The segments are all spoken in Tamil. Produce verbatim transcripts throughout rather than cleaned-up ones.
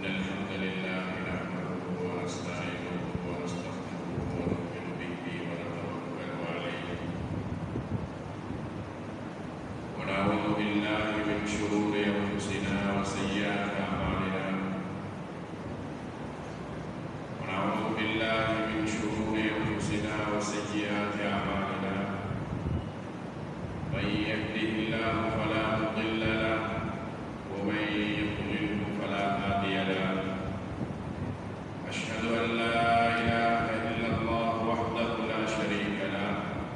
إن الحمد لله نحمده ونستعينه ونستغفره ونؤمن به ونتوكل عليه ونعوذ بالله من شرور أنفسنا وسيئات أعمالنا ونعوذ بالله من شرور أنفسنا وسيئات أعمالنا من يهده الله فلا مضل له ومن يضلله فلا هادي له أشهد أن لا إله إلا الله وحده لا شريك له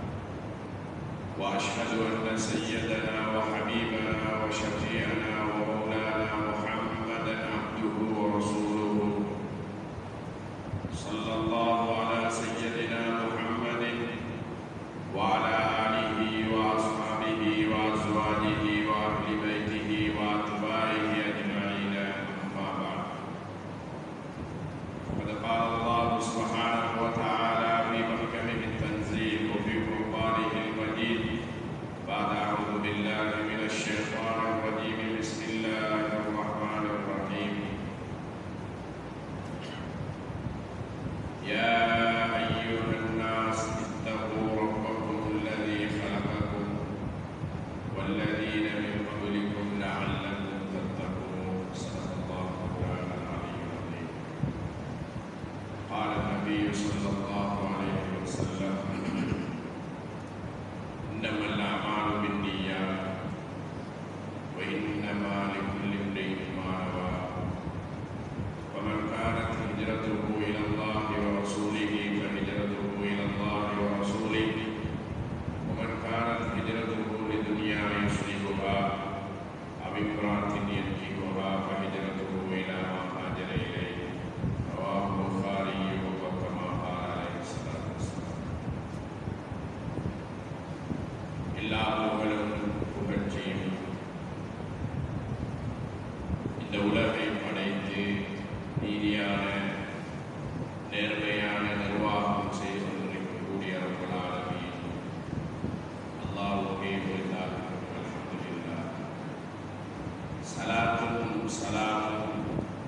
وأشهد أن سيدنا وحبيبنا وشفيعنا ومولانا محمدا عبده ورسوله صلى الله على سيدنا محمد وعلى آله وأصحابه وأزواجه وأهل بيته وأتباعه أجمعين أما بعد فقد قال الله سبحانه وتعالى في محكمه التنزيل وفي قرآنه المجيد بعد أعوذ بالله من الشيطان الرجيم بسم الله الرحمن الرحيم يا أيها الناس اتقوا ربكم الذي خلقكم والذين من قبلكم لعلكم تتقون صدق الله تعالى العلي العظيم قال النبي صلى الله عليه وسلم إنما الأعمال بالنيات وإنما لكل امرئ ما نوى ومن كانت هجرته إلى الله ورسوله فهجرته إلى الله ورسوله ومن كانت هجرته لدنيا يصيبها أو امرأة ينكحها فهجرته إلى ما هاجر إليه رواه البخاري وكما قال عليه الصلاة والسلام எல்லா புகழும் புகழ்ச்சியும் இந்த உலகை படைத்து நீதியான நேர்மையான நிர்வாகம் செய்து கொண்டிருக்கக்கூடிய ரப்பல் அல்லாஹ்வுக்கே உரித்தாகும் அல்ஹம்துலில்லாஹ். ஸலாத்தும் ஸலாமும்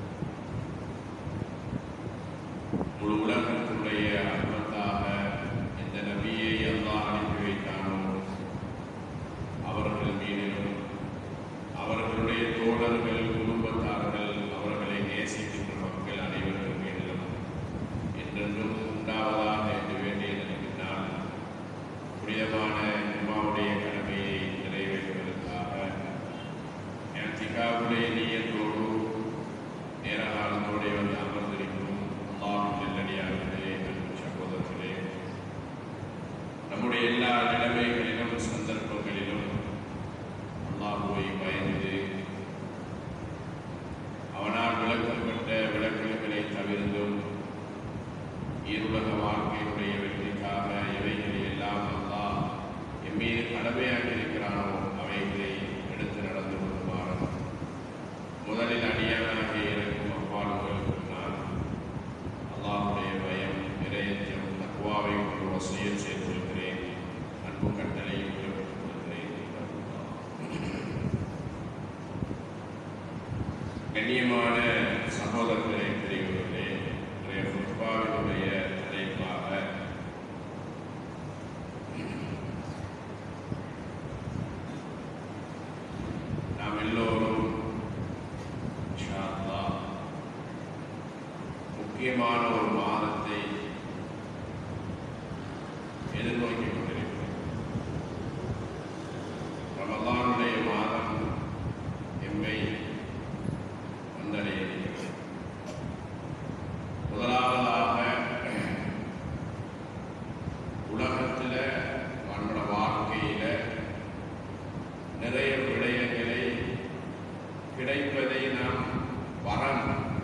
முழு உலகத்தினுடைய அற்பத்தாக இந்த நபியை அல்லாஹ் அனுப்பி வைத்தானோ அவர்கள் மீதிலும் அவர்களுடைய தோழர்கள் குடும்பத்தார்கள் அவர்களை நேசிக்கின்ற மக்கள் அனைவரும் மீதிலும் என்றென்றும் உண்டாவதாக என்று வேண்டியதற்கு நான் புனிதமான ஜும்மாவுடைய கடமையை நிறைவேற்றுவதற்காக இஅ்திகாஃபுடைய நிய்யத்தோடு நேர காலத்தோடு வந்து அமர்ந்திருக்கும் அல்லாஹ்வின் நல்லடியார்களே அன்பு சகோதரர்களே, நம்முடைய எல்லா நிலைமைகளிலும் சந்தர்ப்பங்களிலும் அல்லாஹ்வை பயந்து அவனால் விளக்கப்பட்ட விளக்கல்களை தவிர்த்தும் ஈருலக வாழ்க்கையினுடைய வெற்றிக்காக எவைகளை எல்லாம் அல்லாஹ் எம்மீது கடமையாக இருக்கிறானோ அவைகளை எடுத்து நடந்து கொள்வார். முதலில் அடியானாக இருக்கும் அப்பாலுகளுக்கு நான் அல்லாஹ்வுடைய பயம், இறையச்சம், தக்வாவை கொண்டு வசியத் செய்திருக்கிறேன். அன்பு கட்டளையை பிறப்பித்துக் கொள்கிறேன். கண்ணியமான சகோதரர்களே, பெரியவர்களே, இன்றைய குர்பாவினுடைய தலைப்பாக நாம் எல்லோரும் இன்ஷா அல்லாஹ் முக்கியமான ஒரு மாதத்தை எதிர்நோக்கிக் கொண்டிருக்கிறோம். ரமலானுடைய மாதம் எம்மை வந்தடைகிறது. முதலாவதாக உலகத்தில் நம்மளோட வாழ்க்கையில நிறைய விடயங்களை கிடைப்பதை நாம் வரம்,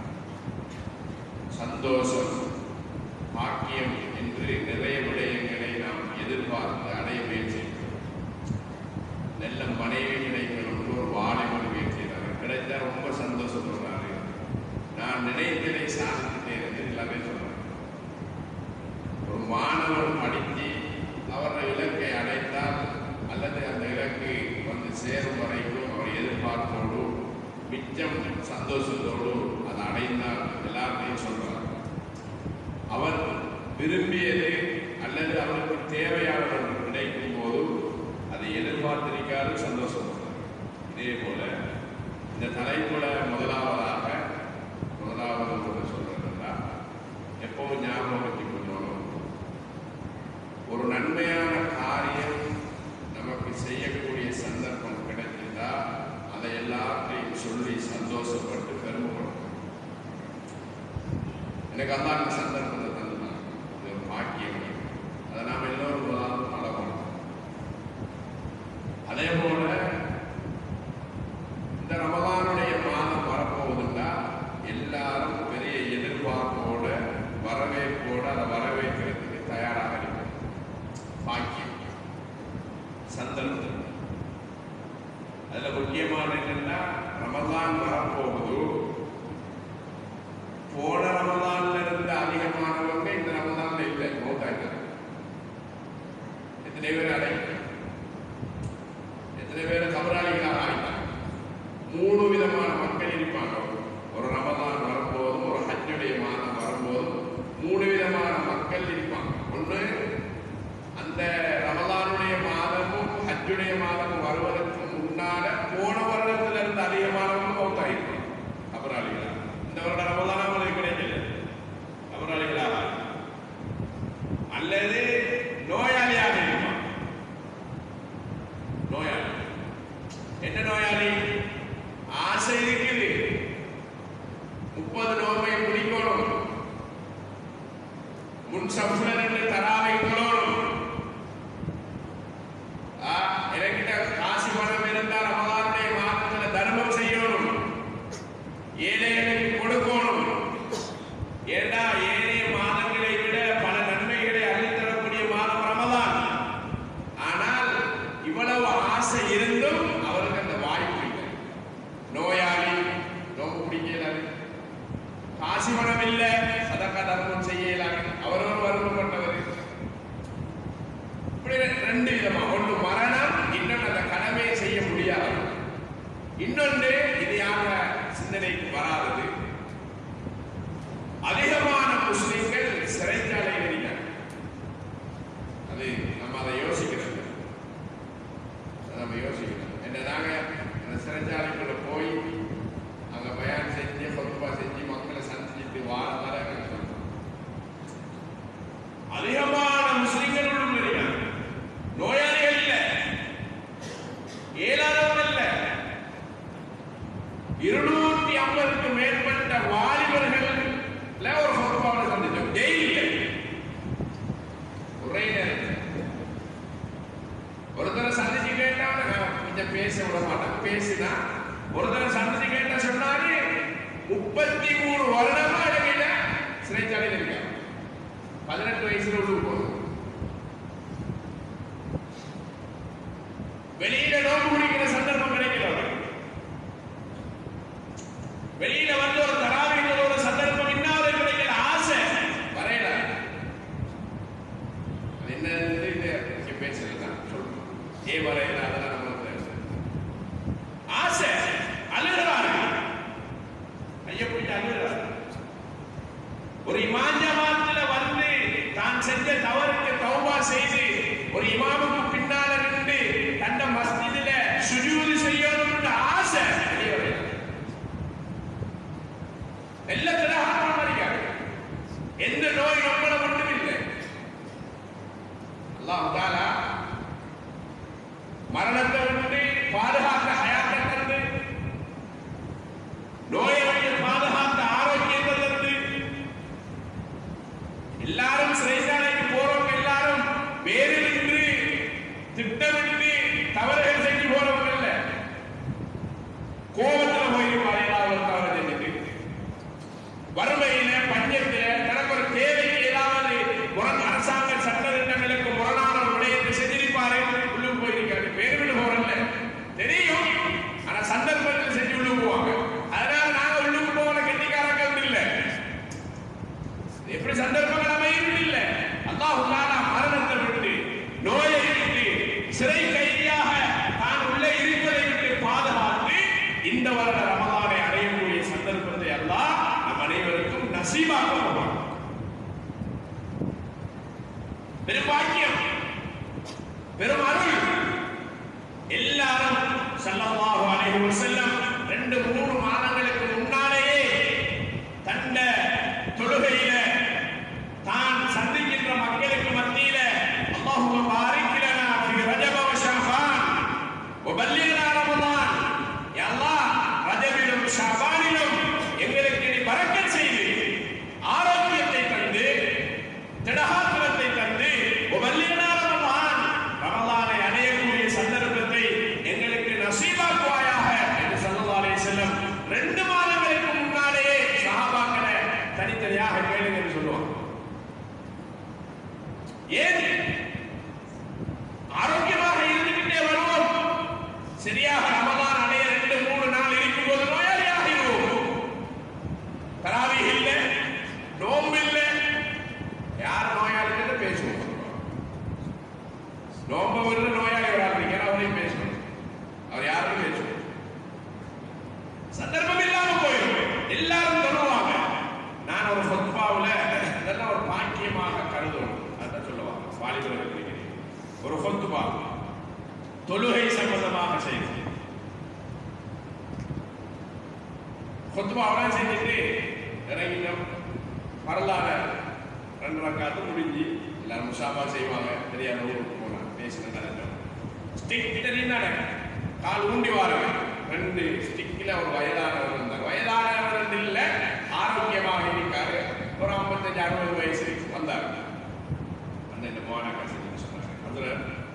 சந்தோஷம், பாக்கியம் என்று நிறைய விடயங்களை நாம் எதிர்பார்த்து அடைய முயற்சிக்கிறோம். நல்ல மனைவி கிடைக்கணும் ஒரு வாலிபர் முயற்சிக்கிறார், கிடைத்தா ரொம்ப சந்தோஷப்படுறாரு. நான் நினைத்ததை சாதித்துட்டேன் என்று எல்லாமே சொல்றாங்க. ஒரு மாணவர் படித்து அவருடைய இலக்கை அடைத்தால் அல்லது அந்த இலக்கு வந்து சேரும் வரைக்கும் அவர் எதிர்பார்ப்போடு மிச்சம் சந்தோஷத்தோடு அதை அடைந்தால் எல்லாத்தையும் சொல்றார். அவர் விரும்பியது அல்லது அவருக்கு தேவையானது கிடைக்கும் போது அதை எதிர்பார்த்திருக்காரு, சந்தோஷப்படுறார். இதே போல இந்த தலைப்புல முதலாவதாக முதலாவது சொல்றதுன்னா எப்பவும் ஞாபகம் வச்சுக்கணும், ஒரு நன்மையான காரியம் நமக்கு செய்யக்கூடிய சந்தர்ப்பம் கிடைச்சிருந்தா அதை எல்லாத்தையும் சொல்லி சந்தோஷப்பட்டு பெருமைப்படும். எனக்கு அல்லாஹ் சந்தர்ப்பத்தை தந்துதான், இது ஒரு பாக்கியம். அதை நாம் எல்லோரும் பழகணும். அதே போல இந்த ரமலானுடைய மாதம் வரப்போகுதுன்னா எல்லாரும் பெரிய எதிர்பார்ப்போட வரவேற்போட அதை வரவேற்கிறதுக்கு தயாராக இருக்கும். பாக்கியம், சந்தர்ப்பம். அதுல முக்கியமான என்னன்னா ரமலான் வரப்போகுது. போன ரமலான்ல இருந்து அதிகமானவங்க இந்த ரமலான்ல இல்லை, மௌத்தாயிட்டாங்க. எத்தனை பேர் அடைக்க, எத்தனை பேர் கபராளிகளாக ஆகிட்டாங்க. மூணு விதமான மக்கள் இருப்பாங்க. ஒரு ரமலான் வரும்போதும் ஒரு ஹஜ்ஜுடைய மாதம் வரும்போதும் மூணு விதமான மக்கள் இருப்பாங்க. ஒன்று, அந்த ரமலானுடைய மாதமும் ஹஜ்ஜுடைய மாதமும் வருவதற்கு முன்னால போன வருடத்துல இருந்து அதிகமானவங்க மௌத்தாயிருப்பாங்க, கபராளிகளா. இந்த வருட ரமலான் அவங்களுக்கு கிடைக்கல, கபராளிகளாக. அல்லது நோயாளியாக இருப்பாங்க. நோயாளி என்ன நோயாளி? ஆசை இருக்குது, முப்பது நோம்பை பிடிக்கணும், முன் சஃப்ல நின்று தராவை தொழணும், எனக்கிட்ட காசு பணம் இருந்தால் ரமலானுடைய மாதத்துல தர்மம் செய்யணும், ஏழைகளுக்கு கொடுக்கணும். ஏண்டா ஏனைய மாதங்களை விட பல நன்மைகளை அள்ளித்தரக்கூடிய மாதம் ரமலான். ஆனால் இவ்வளவு ஆசை இருந்தும் அவருக்கு அந்த வாய்ப்பு இல்லை. நோயாளி, நோம்பு பிடிக்கலாது, காசு பணம் இல்லை, சதக்கா தர்மம் செய்யலாது, அவரவர் வருத்தப்பட்டவர். இப்படி ரெண்டு விதமா, ஒன்று மரணம், இன்னொன்று அந்த கடமையை செய்ய முடியாது. இன்னொன்று இது யார சிந்தனைக்கு வராதது. அதிகமான முஸ்லிம்கள் சிறைச்சாலையில் இருக்கிறார். அது நம்ம அதை யோசிக்கிறது, நம்ம யோசிக்கணும். என்ன நாங்க அந்த சிறைச்சாலைக்குள்ள போய் அங்க பயான் செஞ்சு பொதுவா செஞ்சு மக்களை சந்திச்சுட்டு வார வர அதிகமான முஸ்லிம்கள் இருக்கிறார். நோயாளிகள் இல்ல, ஏழாதவர்கள் இல்ல, இருநூத்தி ஐம்பதுக்கு மேற்பட்ட வாலிபர்கள் ஒரு பொதுவாக சந்திச்சோம். டெய்லி ஒரே நேரத்தில் ஒருத்தரை சந்திச்சு கேட்டா கொஞ்சம் பேச விட மாட்டாங்க. பேசினா ஒருத்தரை சந்திச்சு கேட்டா சொன்னாரு முப்பத்தி மூணு வருடமா இடையில சிறைச்சாலையில் இருக்காங்க. பதினெட்டு வயசுல உள்ள போதும் வெளியில நோம்பு குடிக்கிற சந்தர்ப்பம் கிடைக்கல. வெளியில வந்து ஒரு தராவிகள் ஒரு சந்தர்ப்பம் இன்னாவது கிடைக்கல. ஆசை வரையல. அது என்ன பேசுறதுதான் சொல்றோம். ஏ வரையல, அதெல்லாம் நம்ம ஆசை. அழுகிறாரு, ஐயப்படி அழுகிறாரு. ஒரு இமாஞ்சமாத்துல வந்து தான் செஞ்ச தவறுக்கு தௌபா செய்து ஒரு இமாமுக்கு பின்னால நின்று தந்த மஸ்ஜிதில சுஜூது செய்யணும்னு ஆசை. எல்லாத்திலும் ஆரம்பிக்காரு. எந்த நோய் நம்மள மட்டும் இல்லை. அல்லாஹ் தஆலா மரணத்தை விட்டு பாதுகாக்க ஹயாத்தை தந்து, நோயை விட்டு பாதுகாக்க ஆரோக்கியத்தை தந்து, எல்லாரும் சிறைச்சாலைக்கு போறவங்க எல்லாரும் வேறு நின்று வஸல்லம் ரெண்டு மூணு மாதங்களுக்கு முன்னாலேயே தன்ன தொழுகையில தான் சந்திக்கின்ற மக்களுக்கு மத்தியில அல்லாஹும்ம பாரிக் லனா ஃபீ ரஜப வ ஷஅபான் வ பல்லிக்னா ரமதான், யா அல்லாஹ் ரஜபிலும் ஷஅபானிலும் எங்களுக்கு நீ பரக்கத் செய்து ஆரோக்கியத்தை தந்து திடகாத்திரத்தை தந்து வ பல்லிக்னா ரமதான், ரமதானை அடையக்கூடிய சந்தர்ப்பத்தை எங்களுக்கு நசீபாக்குவாயாக என்று ஸல்லல்லாஹு அலைஹி வஸல்லம் ரெண்டு மாதங்களுக்கு முன்னாலேயே சஹாபாக்களை தனித்தனியாக கேளுங்க என்று சொல்லுவாங்க. ஏன் ஆரோக்கியமாக இருந்துகிட்டே வருவோம், சரியாக ரமதான் அடைய ரெண்டு மூணு நாள் இருக்கும் போது நோயாளியாக இருவோம். தராவீஹ் இல்ல, நோன்பு இல்ல, யார் நோயாளின்னு பேசுவோம். நோன்பு விடுற நோயாளி வராங்க, அவரையும் பேசணும், அவர் யாரும் பேசுவோம். சந்தர்ப்பம் இல்லாம போயிடும், எல்லாரும் சொல்லுவாங்க. நான் ஒரு ஃபத்வாவுல இதெல்லாம் ஒரு பாக்கியமாக கருதுவோம், அதான் சொல்லுவாங்க வாலிபர்கள் இருக்கிறேன். ஒரு ஃபத்வா தொழுகை சம்பந்தமாக செய்து ஃபத்வாவெல்லாம் செஞ்சுட்டு இறங்கினோம். வரலாறு ரெண்டு ரக்காத்து முடிஞ்சு எல்லாரும் முசாபா செய்வாங்க. தெரியாத ஊருக்கு போனா பேசின நடந்தோம். ஸ்டிக் தெரியுதானே, கால் ஊண்டி வாருங்க. ரெண்டு ஸ்டிக்ல ஒரு வயதானவர் இருந்தார். வயதானவர் இல்ல, ஆரோக்கியமாக இருக்காரு. ஒரு ஐம்பத்தஞ்சு அறுபது வயசு வந்தார். அந்த இந்த மோன கசதி சொன்னாங்க, அதுல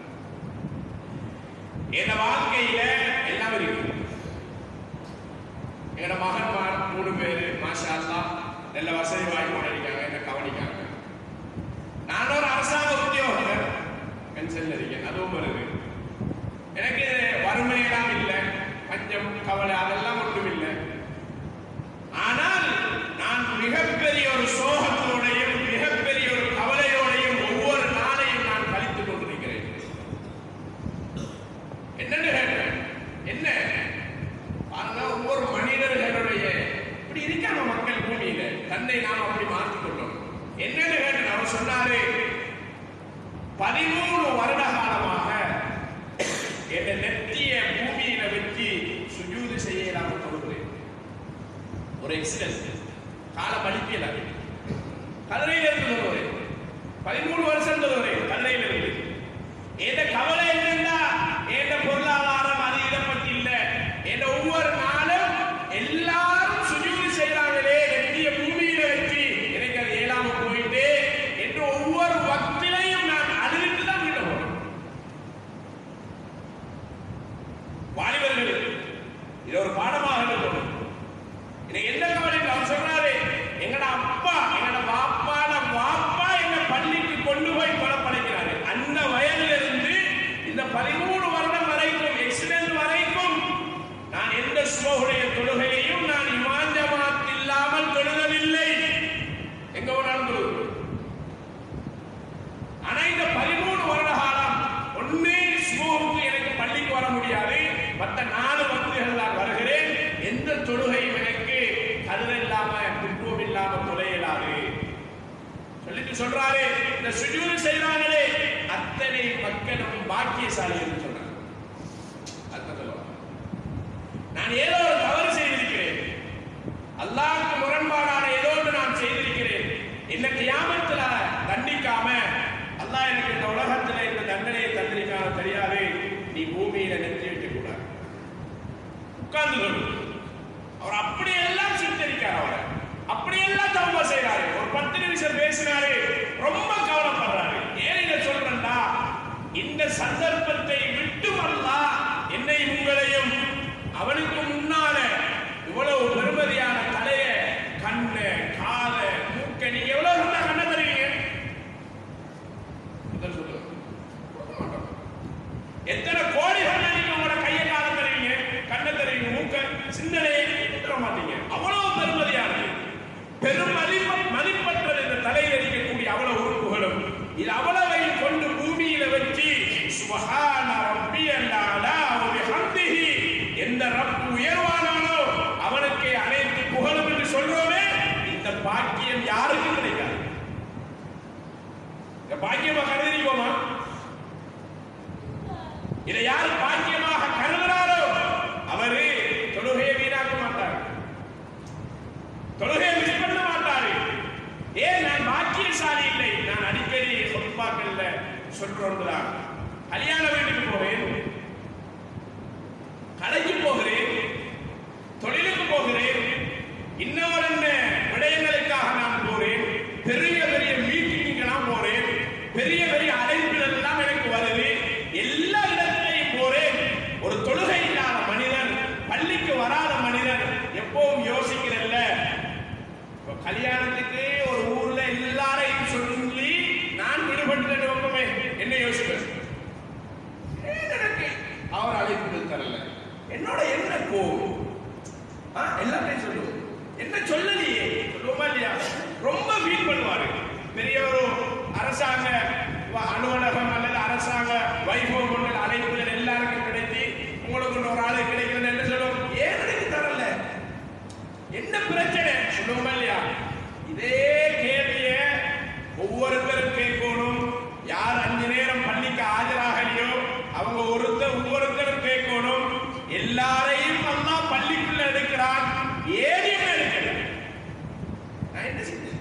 என் வாழ்க்கையில எல்லாம் இருக்கு. எங்களோட மகன்மார் மூணு பேரு மாஷா அல்லாஹ் நல்ல வசதி வாய்ப்பு இருக்காங்க, என்ன கவனிக்காங்க. நான் ஒரு அரசாங்க உத்தியோகர், பென்ஷன்ல இருக்கேன், அதுவும் வருது. எனக்கு வறுமையெல்லாம் இல்லை, பஞ்சம் கவலை அதெல்லாம் ஒன்றும் இல்லை. ஆனால் நான் மிகப்பெரிய ஒரு சோகத்தோடையும் மிகப்பெரிய ஒரு கவலையோடையும் ஒவ்வொரு நாளையும் நான் கழித்துக் கொண்டிருக்கிறேன். என்னன்னு கேட்டேன், என்ன பாருங்க, ஒவ்வொரு மனிதர்களுடைய இப்படி இருக்காம மக்கள் பூமியில தன்னை நாம் அப்படி மாற்றிக் கொண்டோம். என்னன்னு கேட்டேன், அவர் சொன்னாரு, பதிமூணு வருட காலமாக என் நெத்திய பூமியில வச்சு சுஜூது செய்யலாம சொல்றேன். ஒரு எக்ஸிடென்ட், கால மலிப்பியல கல்லறையில இருந்து வருவேன். பதிமூணு வருஷம் வருவேன் கல்லறையில இருந்து. எந்த கவலை இருந்தா எந்த பொருளாதாரம் அது இதை பத்தி இல்ல. எந்த ஒவ்வொரு நாளும் எல்லாரும் சுஜூது செய்யறாங்களே நெத்திய பூமியில வச்சு எனக்கு அது ஏழாம போயிட்டு என்று ஒவ்வொரு வக்திலையும் நான் அழுதுட்டு தான் வீட்ட போறேன். வாலிபர்கள் இது ஒரு பாடமாக இருக்கும். எனக்கு என்ன கவலை, அவர் சொன்னாரு, எங்கட அப்பா எங்கட வாப்பான வாப்பா எங்க பள்ளிக்கு கொண்டு போய் பலப்படைக்கிறாரு. அந்த வயதில் இருந்து இந்த பதிமூணு வருடம் வரைக்கும் எக்ஸிடென்ட் வரைக்கும் நான் எந்த சுபஹுடைய தொழுகையையும் நான் இமாம் ஜமாத் இல்லாமல் தொழுதவில்லை. எங்க போனாலும் தொழுது. ஆனா இந்த பதிமூணு வருட காலம் ஒன்னு சுபஹுக்கு எனக்கு பள்ளிக்கு வர முடியாது, மற்ற நாலு வக்துகள் நான் வருகிறேன். எந்த தொழுகையும் எனக்கு கருத இல்லாம குற்றம் இல்லாம தொலையலாது சொல்லிட்டு சொல்றாரு. இந்த சுஜூது செய்றாங்களே அத்தனை மக்களும் பாக்கியசாலி என்று சொல்றாங்க. அர்த்தம் சொல்லுவாங்க, நான் ஏதோ ஒரு தவறு செய்திருக்கிறேன், அல்லாஹ்வுக்கு முரண்பாடான ஏதோ ஒன்று நான் செய்திருக்கிறேன், என்ன கியாமத்துல தண்டிக்காம அல்லாஹ் எனக்கு இந்த உலகத்துல இந்த தண்டனையை தந்திருக்கான தெரியாது, நீ பூமியில நெத்தி வைக்க கூடாது. உட்கார்ந்து கொண்டு அவர் அப்படியெல்லாம் சித்தரிக்கார். அவர் அப்படியெல்லாம் தவறு செய்யறாரு. ஒரு பத்து நிமிஷம் பேசினாரு, ரொம்ப கவலைப்படுறாரு. ஏன் இதை சொல்றேன்டா, இந்த சந்தர்ப்பத்தை விட்டு அல்லாஹ் என்னை உங்களையும் அவனுக்கு முன்னால இவ்வளவு பெருமதியான தலைய கண்ணு கால மூக்க நீங்க எவ்வளவு சொன்னா கண்ண தருவீங்க? எத்தனை கோடிகள் நீங்க உங்களோட கையை கால தருவீங்க, கண்ண தருவீங்க, மூக்க சிந்தனையை தர மாட்டீங்க. அவ்வளவு பெருமதியானது, பெரும் மதிப்பு மதிப்பற்றது இந்த தலையில் இருக்கக்கூடிய அவ்வளவு உறுப்புகளும். இது அவ்வளவை கொண்டு பூமியில வச்சு சுப்ஹான ரப்பியல் அலா வ பிஹம்திஹி, எந்த ரப்பு உயர்வானானோ அவனுக்கு அனைத்து புகழும் என்று சொல்றோமே, இந்த பாக்கியம் யாருக்கும் கிடைக்காது. இந்த பாக்கியமா கருதுறீங்கோமா? இதை யார் பாக்கியமாக கருதுறாரோ அவரு சொல்றோம்தான். கல்யாண வீட்டுக்கு போறேன், கடைக்கு போகிறேன், தொழிலுக்கு போகிறேன், இன்னொரு என்ன விடயங்களுக்காக நான் போறேன், பெரிய பெரிய மீட்டிங்லாம் போறேன், பெரிய பெரிய அழைப்புகள் எல்லாம் எனக்கு வருது, எல்லா இடத்திலையும் போறேன். ஒரு தொழுகை இல்லாத மனிதன், பள்ளிக்கு வராத மனிதன் எப்பவும் யோசிக்கிறல்ல, கல்யாணத்துக்கு ஒரு ஊர்ல எல்லாரையும் சொல்லி நான் விடுபட்டு நோக்கமே என்ன யோசிப்பேன், எனக்கு அவர் அழைப்புகள் தரல, என்னோட என்ன கோவம் எல்லாத்தையும் சொல்லுவோம், என்ன சொல்லலையே சொல்லுவோமா இல்லையா, ரொம்ப ஃபீல் பண்ணுவாரு. பெரிய ஒரு அரசாங்க அலுவலகம் அல்லது அரசாங்க வைபவங்கள் அழைப்புகள் எல்லாருக்கும் கிடைத்து உங்களுக்கு ஒரு ஆளு கிடைக்கிறது என்ன சொல்லுவோம், ஏன் எனக்கு தரல, என்ன பிரச்சனை சொல்லுவோமா இல்லையா. இதே கேள்விய ஒவ்வொருத்தரும் கேட்கணும். யார் அஞ்சு நேரம் பள்ளிக்கு ஆஜராகலையோ அவங்க ஒருத்தர் ஒவ்வொருத்தரும் கேட்கணும். எல்லாரையும் அல்லாஹ் பள்ளிக்குள்ள எடுக்கிறான், ஏன் எடுக்கல, நான் என்ன செஞ்சேன்,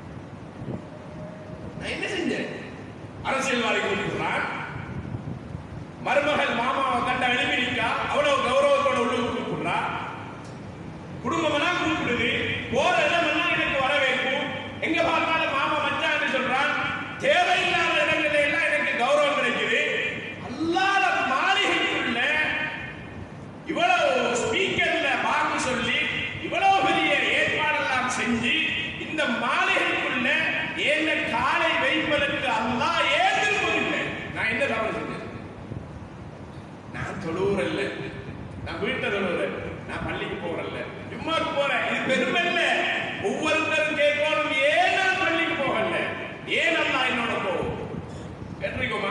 நான் என்ன செஞ்சேன். அரசியல்வாதி கூப்பிடுறான், மருமகள் மாமாவை கண்ட எழுப்பிக்கா அவ்வளவு கௌரவத்தோட உள்ள கூப்பிடுறா, குடும்பம் எல்லாம் கூப்பிடுது, போற இடம் எல்லாம் எனக்கு வரவேற்கும், எங்க பார்த்தாலும் மாமா மச்சான்னு சொல்றான், தேவையில்லாத இடங்களில் எல்லாம் எனக்கு கௌரவம் கிடைக்குது. அல்லாஹ் மாளிகைக்குள்ள இவ்வளவு ஸ்பீக்கர்ல வாக்கு சொல்லி இவ்வளவு பெரிய ஏற்பாடெல்லாம் செஞ்சு இந்த மாளிகைக்குள்ள என்ன காலை வைப்பதற்கு அல்லாஹ் ஏன் திரும்பவில்லை. நான் என்ன தவறு செஞ்சேன், நான் தொழுவுறல்ல, நான் வீட்டை தொழுவுறேன், நான் பள்ளிக்கு போறல்ல, ஜும்மாக்கு போறேன், இது பெருமை இல்ல. ஒவ்வொருத்தரும் கேட்கணும், ஏன் நான் பள்ளிக்கு போகல, ஏன் அல்லாஹ் என்னோட போகும் கேட்டிருக்கோமா.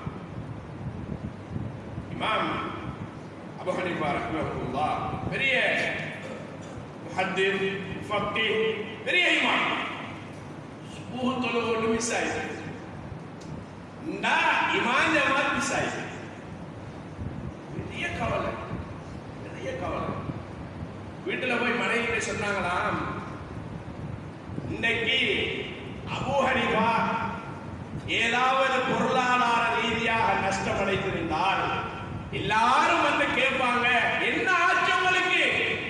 இமாம் அபூ ஹனீஃபா ரஹ்மத்துல்லாஹ் பெரிய முஹத்திஸ் முஃபக்கிஹ், பெரிய இமாம். சுபூஹ் தொழுவோடு மிஸ் ஆயிடுச்சு, இந்த இமாம் ஜமாத் மிஸ் ஆயிடுச்சு. பெரிய கவலை, பெரிய கவலை. வீட்டுல போய் மனைவி சொன்னாங்களாம், இன்னைக்கு அபூ ஹனீஃபா ஏதாவது பொருளாதார ரீதியாக நஷ்டமடைந்திருந்தால் எல்லாரும் வந்து கேட்பாங்க, என்ன ஆச்சு உங்களுக்கு,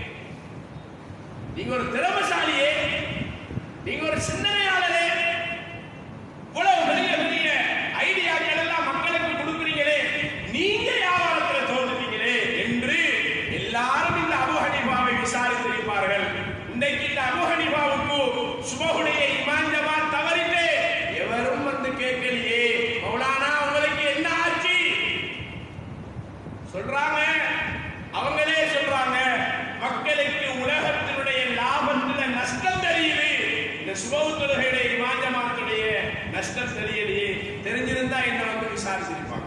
நீங்க ஒரு திறமசாலியே, நீங்க ஒரு சிந்தனையாளரே, இவ்வளவு பெரிய பெரிய ஐடியாக்கள் எல்லாம் மக்களுக்கு கொடுக்குறீங்களே, நீங்க வியாபாரத்தில் தோன்றுறீங்களே என்று எல்லாரும் இந்த அபூ ஹனீஃபாவை விசாரித்திருப்பார்கள். இன்றைக்கு இந்த அபூ ஹனீஃபாவுக்கு சுபஹுடைய இமாம் ஜமாத் தவறிட்டு எவரும் வந்து கேட்கலையே, மௌலானா உங்களுக்கு என்ன ஆச்சு சொல்றாங்க. அவங்களே சொல்றாங்க, மக்களுக்கு உலகத்தினுடைய லாபத்துல நஷ்டம் தெரியுது, இந்த சுபஹ் தொழுகையுடைய இமாம் ஜமாத்துடைய நஷ்டம் தெரியலையே, தெரிஞ்சிருந்தா என்ன வந்து விசாரிச்சிருப்பாங்க.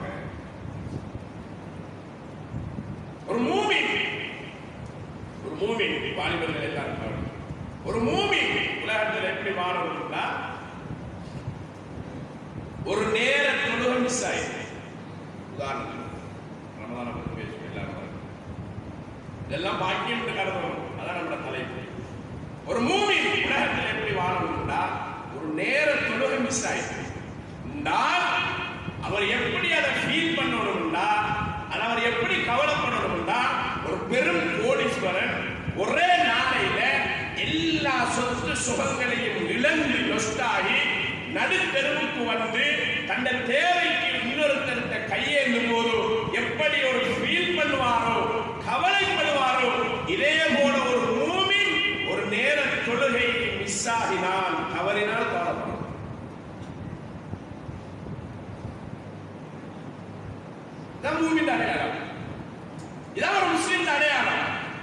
ஒரு மூமின், ஒரு மூமின், வாலிபர்கள் எல்லாரும் ஒரு மூமின் உலகத்தில் எப்படி வாழணும்னா, ஒரு நேர தொழுகை மிஸ் ஆயிடுச்சு. உதாரணத்துக்கு ரமலானை பற்றி பேசுவோம், எல்லாரும் இதெல்லாம் பாக்கியம் கருதணும், அதான் நம்மளோட தலைப்பு. ஒரு மூமின் உலகத்தில் எப்படி வாழணும்னா, ஒரு நேர தொழுகை மிஸ் ஆயிடுச்சு, அவர் எப்படி அதை ஃபீல் பண்ணணும்னா, அவர் எப்படி கவலைப்படணும்னா, ஒரு பெரும் கோடீஸ்வரன் ஒரே நாளையில எல்லா சொத்து சுகங்களையும் இழந்து நொஸ்டாகி நடுத்தெருவுக்கு வந்து தன்னை தேவைக்கு இன்னொருத்தருத்த கையேந்தும் போது எப்படி ஒரு ஃபீல் பண்ணுவாரோ, கவலைப்படுவாரோ, இதே போல ஒரு மூமின் ஒரு நேர தொழுகை மிஸ் ஆகினால், தவறினால் கவலைப்படும். மூமின் அடையாளம், இதான் ஒரு முஸ்லிம் அடையாளம்.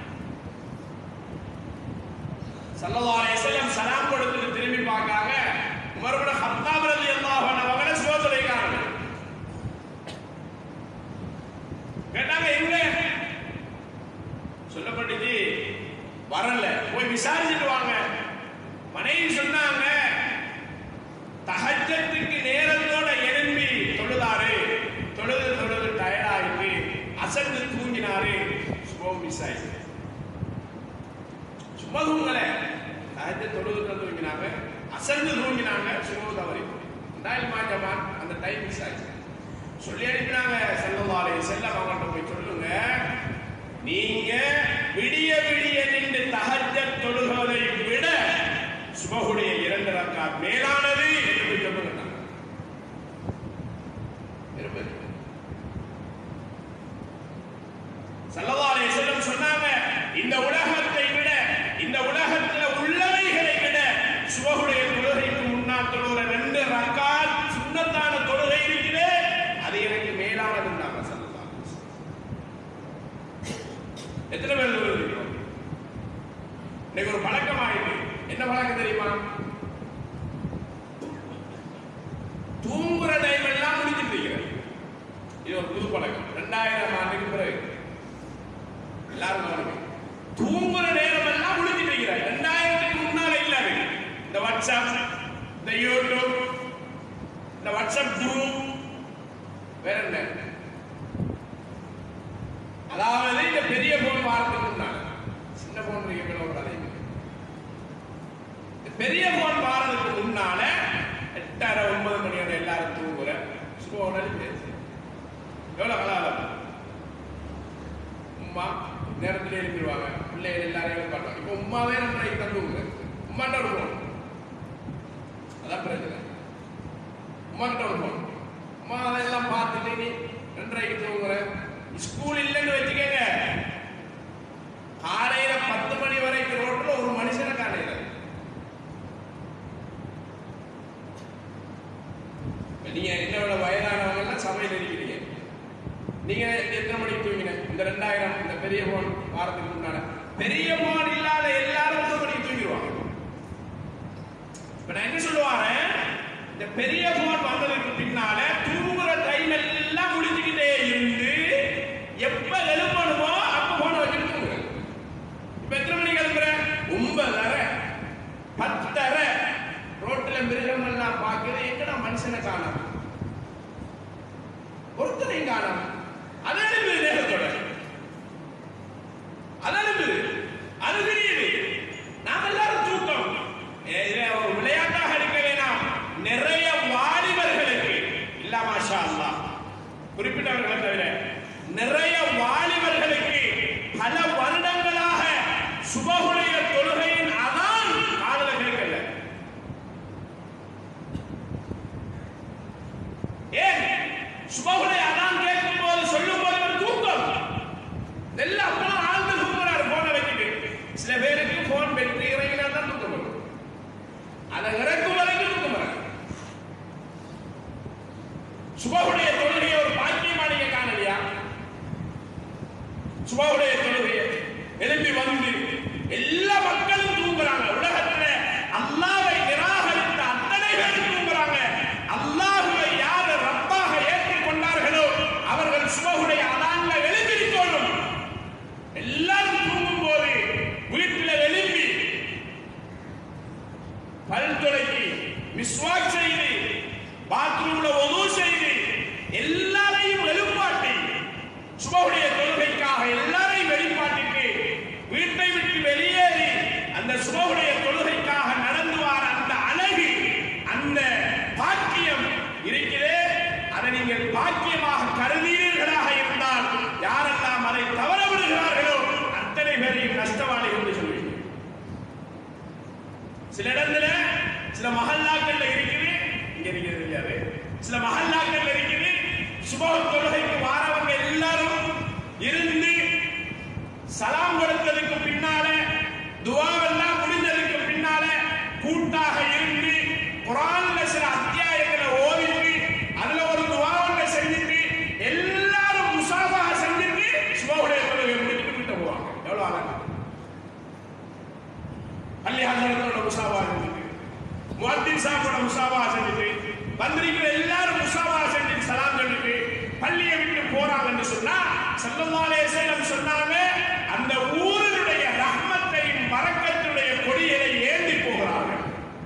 ஸல்லல்லாஹு அலைஹி வஸல்லம் சலாம் கொடுத்து திரும்பி பார்க்காங்க, உமர் இப்னு கத்தாப் ரலியல்லாஹு அன்ஹு அவங்கள சோதனைக்காரங்க கேட்டாங்க, எங்க சொல்லப்பட்டுச்சு, வரல, போய் விசாரிச்சுட்டு வாங்க. மனைவி சொன்னாங்க, தஹஜ்ஜத்துக்கு நேரத்தோட எழும்பி தொழுதாரு, தொழுது தொழுது டயர்ட் ஆயிட்டு அசந்து தூங்கினாரு, சுபஹ் மிஸ் ஆயிடுச்சு. சும்மா தூங்கல, தஹஜ்ஜத் தொழுது தூங்கினாங்க, அசந்து தூங்கினாங்க, சுபஹ் தவறி. இமாம் ஜமாத் அந்த டைம் மிஸ் ஆயிடுச்சு. சொல்லி அனுப்பினாங்க ஸல்லல்லாஹு அலைஹி வஸல்லம் அவங்கள்ட்ட போய் சொல்லுங்க, நீங்க விடிய விடிய நின்று தஹஜ்ஜத் தொழுவதை விட சுபஹுடைய இரண்டு ரக்காத் மேலானது என்று சொல்லுங்க. ஸல்லல்லாஹு அலைஹி வஸல்லம் சொன்னாங்க, இந்த உலகத்தை விட இந்த உலகத்துல உள்ளவைகளை விட சுபஹுடைய தொழுகைக்கு முன்னால் தொழுகிற ரெண்டு ரக்காத் சுன்னத்தான தொழுகை இருக்குது, அது எனக்கு மேலானதுன்னாங்க ஸல்லல்லாஹு அலைஹி வஸல்லம். எத்தனை பேர் தொழுகிறோம்? இன்னைக்கு ஒரு பழக்கம் ஆயிட்டு. என்ன பழக்கம் தெரியுமா? தூங்குற டைம் எல்லாம் முடிஞ்சிட்டு இருக்கிறது. இது ஒரு புது பழக்கம். ரெண்டாயிரம் ஆண்டுக்கு பிறகு எல்லாரும் கவனிங்க. தூங்குற நேரம் எல்லாம் முடிஞ்சிட்டு இருக்கிறார். ரெண்டாயிரத்துக்கு முன்னால இல்ல. இந்த வாட்ஸ்அப், இந்த யூடியூப், இந்த வாட்ஸ்அப் குரூப் வேற என்ன, அதாவது இந்த பெரிய போன் வாரத்துக்கு முன்னால சின்ன போன் இருக்கிற ஒரு கதை. பெரிய போன் வாரத்துக்கு முன்னால எட்டரை ஒன்பது மணியோட எல்லாரும் தூங்குற சுபோனல் பேசு எவ்வளவு கலாலம். உமா நேரத்தில் எழுப்பிடுவாங்க, பிள்ளைகள் எல்லாரையும் பார்ப்பாங்க. இப்போ உமாவே ரெண்டரைக்கு தந்துங்க, உமாட்ட ஒரு போன், அதான் பிரச்சனை. உமாட்ட ஒரு போன், உமா அதெல்லாம் பார்த்துட்டு நீ ரெண்டரைக்கு தூங்குற. ஸ்கூல் இல்லைன்னு வச்சுக்கங்க, காலையில பத்து மணி வரைக்கும் ரோட்ல ஒரு மனுஷனை காலையில. நீங்க என்னோட வயதானவங்க எல்லாம் சமையல் இருக்கிறீங்க. நீங்க எத்தனை மணிக்கு தூங்கின? இந்த ரெண்டாயிரம் இந்த பெரிய போன் வாரத்துக்கு முன்னால பெரிய போன் இல்லாத எல்லாரும் ஒன்பது மணிக்கு தூங்கிடுவாங்க. இப்ப நான் என்ன சொல்லுவாரு, இந்த பெரிய போன் வந்ததுக்கு பின்னால தூங்குற டைம் எல்லாம் முடிச்சுக்கிட்டே இருந்து எப்ப எழுப்பணுமோ அப்ப போன வச்சுட்டு தூங்குற. இப்ப எத்தனை மணிக்கு எழுப்புற? ஒன்பதரை பத்தரை. ரோட்ல மிருகம் எல்லாம் பார்க்கிறேன், எங்கடா மனுஷனை காணாம, ஒருத்தரையும் காணாம. அது அனுப்புது நேரத்தோட, அது அனுப்புது, அது தெரியுது. நாம எல்லாரும் தூக்கம். ஒரு விளையாட்டாக இருக்க வேணாம். நிறைய வாலிபர்களுக்கு இல்ல மாஷா அல்லாஹ், குறிப்பிட்டவர்களை தவிர நிறைய வாலிபர்களுக்கு பல வருடங்களாக சுபஹுடைய தொழுகையின் அதான் காதல கிடைக்கல. ஏன்? சுபஹுடைய அதான் கேட்கும் போது சொல்லும் போது ஒரு தூக்கம். எல்லாம் அப்பெல்லாம் ஆழ்ந்து தூங்குறாரு போனை வச்சுட்டு. சில பேருக்கு போன் வெற்றி இறங்கினா தான் தூக்கம் வரும். அதை இறக்கும் வரைக்கும் தூக்கம் வராது. சுபஹுடைய தொழுகையை ஒரு பாக்கியமா நீங்க காணலையா? சுபஹுடைய தொழுகையை எழுப்பி வந்து எல்லா மக்களும் தூங்குறாங்க. உலகத்துல அல்லாஹ்வை நிராகரித்த அத்தனை பேர் தூங்குறாங்க. அல்லாஹ்வை யார் ரப்பாக ஏற்றுக் கொண்டார்களோ அவர்கள் சுபஹுடைய அதான்ல எழுந்திருக்கணும். எல்லாரும் தூங்கும் போது வீட்டில் எழுப்பி பல் துலக்கி மிஸ்வாக் செய்து பாத்ரூம்ல வுது செய்து எல்லாரையும் எழுப்பாட்டி சுபஹுடைய தொழுகைக்காக எல்லாரையும் வெளிப்பாட்டிட்டு வீட்டை விட்டு வெளியேறி அந்த சுபஹுடைய தொழுகைக்காக நடந்து வர அந்த அழகு, அந்த பாக்கியம் இருக்கிறே, அதை நீங்கள் பாக்கியமாக கருதீர்களாக இருந்தால் யாரெல்லாம் அதை தவற விடுகிறார்களோ அத்தனை பேரையும் நஷ்டவாளி என்று சொல்வீங்க. சில இடத்துல சில மஹல்லாக்கள்ல இருக்குது, இங்க இருக்கிறது தெரியாது, சில மஹல்லாக்கள்ல இருக்குது. சுபஹ் தொழுகைக்கு வாரவங்க எல்லாரும் இருந்து சலாம் கொடுத்ததுக்கு பின்னால துஆவெல்லாம் முடிஞ்சதுக்கு பின்னால கூட்டாக இருந்து குர்ஆன்ல சில அத்தியாயங்களை ஓதிட்டு அதுல ஒரு துஆவொன்றை செஞ்சுட்டு எல்லாரும் முஸாபஹா செஞ்சுட்டு சுபஹுடைய தொழுகை முடிச்சுட்டு வீட்டு போவாங்க. எவ்வளவு அழகு! பள்ளி ஹஜ்ரத்தோட முஸாபஹா செஞ்சுட்டு, முஅத்தின் சாஹிபோட முஸாபஹா செஞ்சுட்டு, வந்திருக்கிற எல்லாரும் முஸாபஹா செஞ்சுட்டு சலாம் சொல்லிட்டு பள்ளியை விட்டு போறாங்கன்னு சொன்னா ஸல்லல்லாஹு அலைஹி வஸல்லம் சொன்னாங்க, அந்த ஊரினுடைய ரஹ்மத்தையும் பரக்கத்துடைய கொடிகளை ஏந்தி போகிறார்கள்.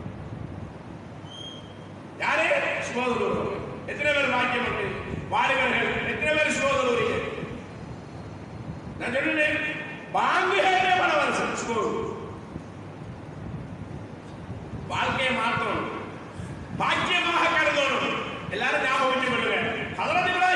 யாரே? சுபஹ். எத்தனை பேர் பாக்கியம் உண்டு? வாலிபர்கள் எத்தனை பேர் சுபஹ்? நான் சொல்றேன், பாங்குகளே பல வருஷம் சுபஹ். வாழ்க்கையை மாற்றணும், பாக்கியமாக கருதணும். எல்லாரும் ஞாபகம் வச்சுக் கொள்ளுங்க. ஹஜ்ரத்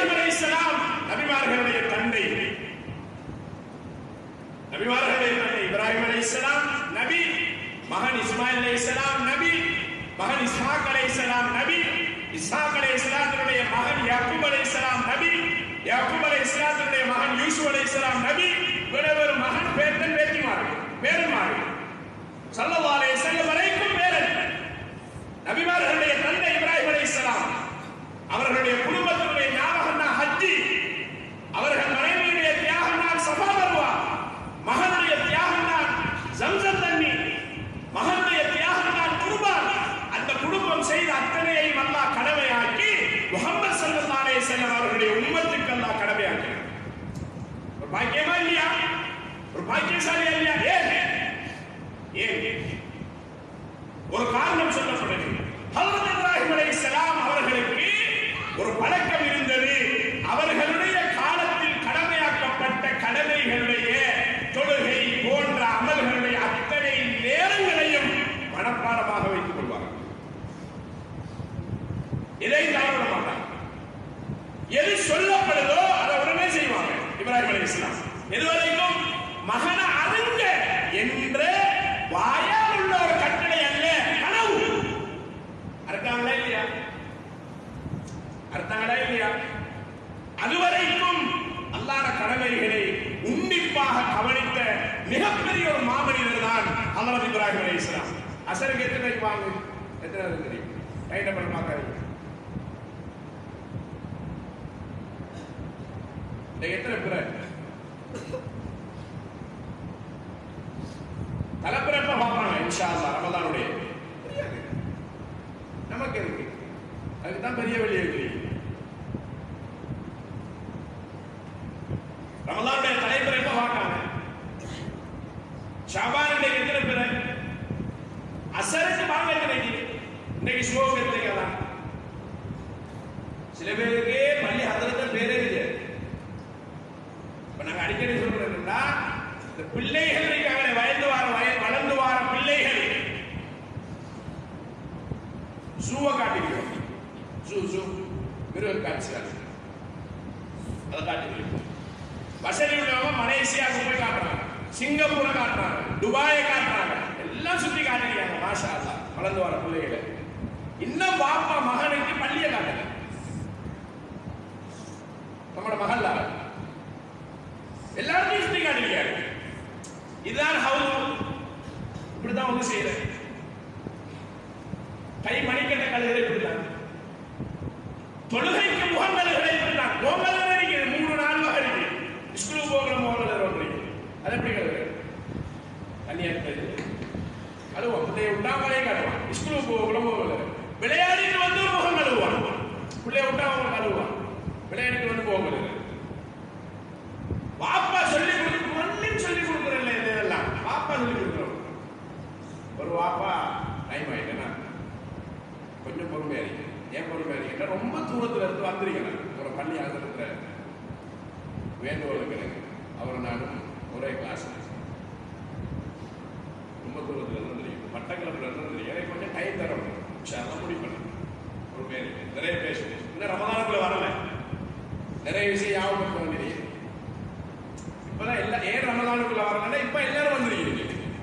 மகன் இஸ்மாயில் அலைஹிஸ்ஸலாம் நபி, மகன் இஸ்ஹாக் அலைஹிஸ்ஸலாம் நபி, இஸ்ஹாக் அலைஹிஸ்ஸலாத்துடைய மகன் யாக்கூப் அலைஹிஸ்ஸலாம் நபி, யாக்கூப் அலைஹிஸ்ஸலாத்துடைய மகன் யூசுப் அலைஹிஸ்ஸலாம் நபி. இவரவர் மகன் பேரன் பேத்திமார்கள் பேரன்மார்கள் ஸல்லல்லாஹு அலைஹி வஸல்லம் வரைக்கும் பேரன். நபிமார்களுடைய தந்தை இப்ராஹிம் அலைஹிஸ்ஸலாம், அவர்களுடைய குடும்பத்தினுடைய ஞாபகம் தான் ஹஜ்ஜி, அவர்கள் மனைவியுடைய தியாகம் தான் சஃபா மர்வா, மகனுடைய தியாகம் தான் ஜம்சம் தண்ணி, மகனுடைய தியாகம் தான் குர்பான். அந்த குடும்பம் செய்த அத்தனையையும் அல்லாஹ் கடமையாக்கி முஹம்மது ஸல்லல்லாஹு அலைஹி வஸல்லம் அவர்களுடைய உம்மத்துக்கு அல்லாஹ் கடமையாக்கினார். ஒரு பாக்கியமா இல்லையா? ஒரு பாக்கியசாலியா இல்லையா? ஏன் ஏன் ஒரு காரணம் சொல்லப்படுது. ஹஜ்ரத் இப்ராஹிம் அலைஹிஸ்ஸலாம் அவர்களுக்கு ஒரு பழக்கம் இருந்தது. அவர்களுடைய காலத்தில் கடமையாக்கப்பட்ட கடமைகளுடைய தொழுகை போன்ற அமல்களுடைய அத்தனை நேரங்களையும் மனப்பாடமாக வைத்துக் கொள்வார்கள். இதை தவற மாட்டாங்க. எது சொல்லப்படுதோ அதை உடனே செய்வாங்க. இப்ராஹிம் அலைஹிஸ்ஸலாம் எதுவரைக்கும் மகன அருங்க என்ற வாயால் உள்ள ஒரு கட்டளை அல்ல, கனவு. அர்த்தங்களா இல்லையா? அர்த்தங்களா இல்லையா? அதுவரைக்கும் அல்லாஹ்வுடைய கடமைகளை உன்னிப்பாக கவனித்த மிகப்பெரிய ஒரு மாமனிதர் தான் ஹஜ்ரத் இப்ராஹிம் அலைஹிஸ்ஸலாம். அசருக்கு எத்தனை வாங்க எத்தனை தெரியும்? டைட்ட பண்ண பார்க்காதீங்க. எத்தனை பேர் தலைப்பிறப்ப பார்ப்பாங்க இன்ஷா அல்லாஹ் ரமலானுடைய. நமக்கு இருக்கு, அதுக்குதான் பெரிய வெளியே இருக்கு. ரமலானுடைய தலைப்பிறப்ப பார்க்காங்க. ஷாபானுடைய எத்தனை பேர் அசருக்கு வாங்க கிடைக்குது. இன்னைக்கு ஸ்லோகம் எடுத்துக்கலாம். சில பேருக்கு பள்ளி ஹதரத் பேரே தெரியாது. இப்ப நாங்க அடிக்கடி சொல்றதுன்னா இந்த பிள்ளைகள் இருக்காங்க, வயது வார வளர்ந்து வார பிள்ளைகள் ஜூவை காட்டிக்கிறோம். ஜூ ஜூ மிருக காட்சி அதை காட்டிக்கிறோம். வசதி உள்ளவங்க மலேசியாவுக்கு போய் காட்டுறாங்க, சிங்கப்பூரை காட்டுறாங்க, துபாயை காட்டுறாங்க, எல்லாம் சுத்தி காட்டிக்கிறாங்க. மாஷா அல்லாஹ் வளர்ந்து வர பிள்ளைகளை. இன்னும் பாப்பா மகனுக்கு பள்ளியை காட்டல. நம்மளோட மகள் எல்லாத்தையும் சுத்தி காட்டுகிறாரு. இதுதான் ஹவுஸ். இப்படிதான் வந்து செய்யற கை மணிக்கட்ட கழுகளை இப்படிதான், தொழுகைக்கு முகங்கல்களை இப்படிதான். முகங்கல்கள் இருக்கு, மூணு நாலு வகை இருக்கு. ஸ்கூலுக்கு போகிற முகங்கல் ஒன்று இருக்கு. அது எப்படி கழுவு? தனியா கழுவோம். பிள்ளைய விட்டா மழையை கழுவான். ஸ்கூலுக்கு போகிற முகங்கல். விளையாடிட்டு வந்து முகம் கழுவுவான். பிள்ளைய விட்டா அவங்க கழுவுவான். விளையாடிட்டு வந்து முகங்கல். பாப்பா சொல்லி கொடுத்து ஒன்னும் சொல்லி கொடுக்குறேன். இதெல்லாம் பாப்பா சொல்லி கொடுக்குறோம். ஒரு பாப்பா டைம் ஆயிட்டேன்னா கொஞ்சம் பொறுமையா இருக்கு. ஏன் பொறுமையா இருக்கீங்கன்னா ரொம்ப தூரத்துல இருந்து வந்திருக்கிறேன். ஒரு பள்ளி ஆசிரியத்துல வேண்டுகோள் இருக்கிறேன். அவர் நானும் ஒரே கிளாஸ். ரொம்ப தூரத்துல இருந்து வந்திருக்கேன். பட்டக்கிழப்புல இருந்து வந்திருக்கேன். எனக்கு கொஞ்சம் டைம் தரணும். அதெல்லாம் முடிவு பண்ண பொறுமையா இருக்கு. நிறைய பேசணும். இன்னும் ரமதானுக்குள்ள வரல. நிறைய விஷயம் ஞாபகம் பண்ண வேண்டியது. இப்பதான் எல்லா ஏன் ரமலானுக்குள்ள வரலன்னா இப்ப எல்லாரும் வந்துருக்கீங்க.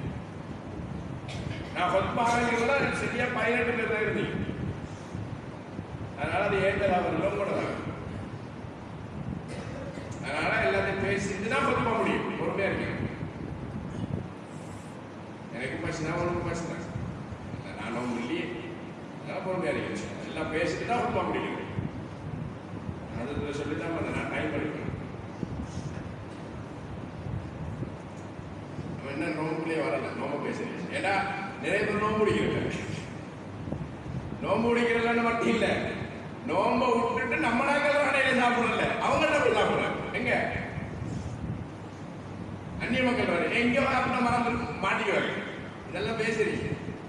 நான் பத்து ஆரம்பிக்கிறதா சரியா பதினெட்டுல தான் இருந்தீங்க. அதனால அது ஏற்றதா வரல கூட. அதனால எல்லாத்தையும் பேசிட்டு தான் பத்து போக முடியும். பொறுமையா இருக்கேன். எனக்கு பசினா உனக்கு பசினா நானும் இல்லையே. அதனால பொறுமையா இருக்கேன். எல்லாம் பேசிட்டு தான் போக முடியும். அது சொல்லித்தான் நான் டைம் படிப்பேன். என்ன நோம்புலயே வரல, நோம்பு பேசுறேன். ஏன்னா நிறைய பேர் நோம்பு முடிக்கிறேன். நோம்பு முடிக்கிறதுன்னு மட்டும் இல்ல, நோம்ப விட்டுட்டு நம்ம நாங்கள் கடையில சாப்பிடல, அவங்க போய் சாப்பிடுறாங்க. எங்க அந்நிய மக்கள் வர எங்க சாப்பிட மறந்து மாட்டிக்குவாங்க. இதெல்லாம் பேசுறீங்க.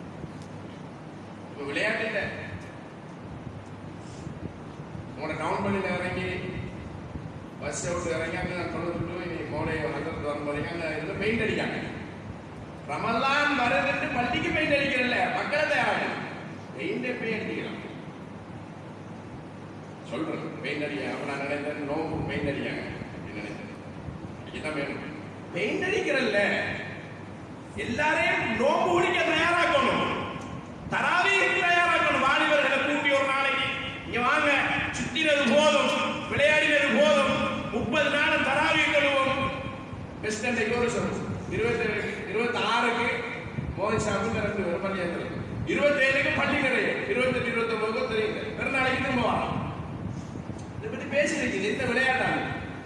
இப்ப விளையாட்டு இல்லை. உங்களோட டவுன் பண்ணில இறங்கி பஸ் விட்டு இறங்கி அங்கே தொண்ணூறு மோடைய வளர்ந்து வரும் போறீங்க. அங்கே இதில் பெயிண்ட் அடிக்காங்க. ரமலான் வருதுன்னு பள்ளிக்கு பெயிண்ட் அடிக்கிறல்ல, மக்களை தயாராக பெயிண்ட் பெயிண்ட் அடிக்கலாம் சொல்றேன். பெயிண்ட் அடிக்க அப்ப நான் நினைத்தேன் நோம்பு பெயிண்ட் அடிக்காங்க நினைத்தேன். இதுதான் வேணும். பெயிண்ட் அடிக்கிறல்ல, எல்லாரையும் நோம்பு குடிக்க தயாராக ரெண்டு பேரும் பள்ளியாத்துல இருபத்தி ஏழுக்கு பள்ளி கிடையாது, இருபத்தி எட்டு இருபத்தி ஒன்பது தெரியுங்க, வேற நாளைக்கு திரும்ப வரலாம். இதை பத்தி பேசிருக்கீங்க. இந்த விளையாட்டாங்க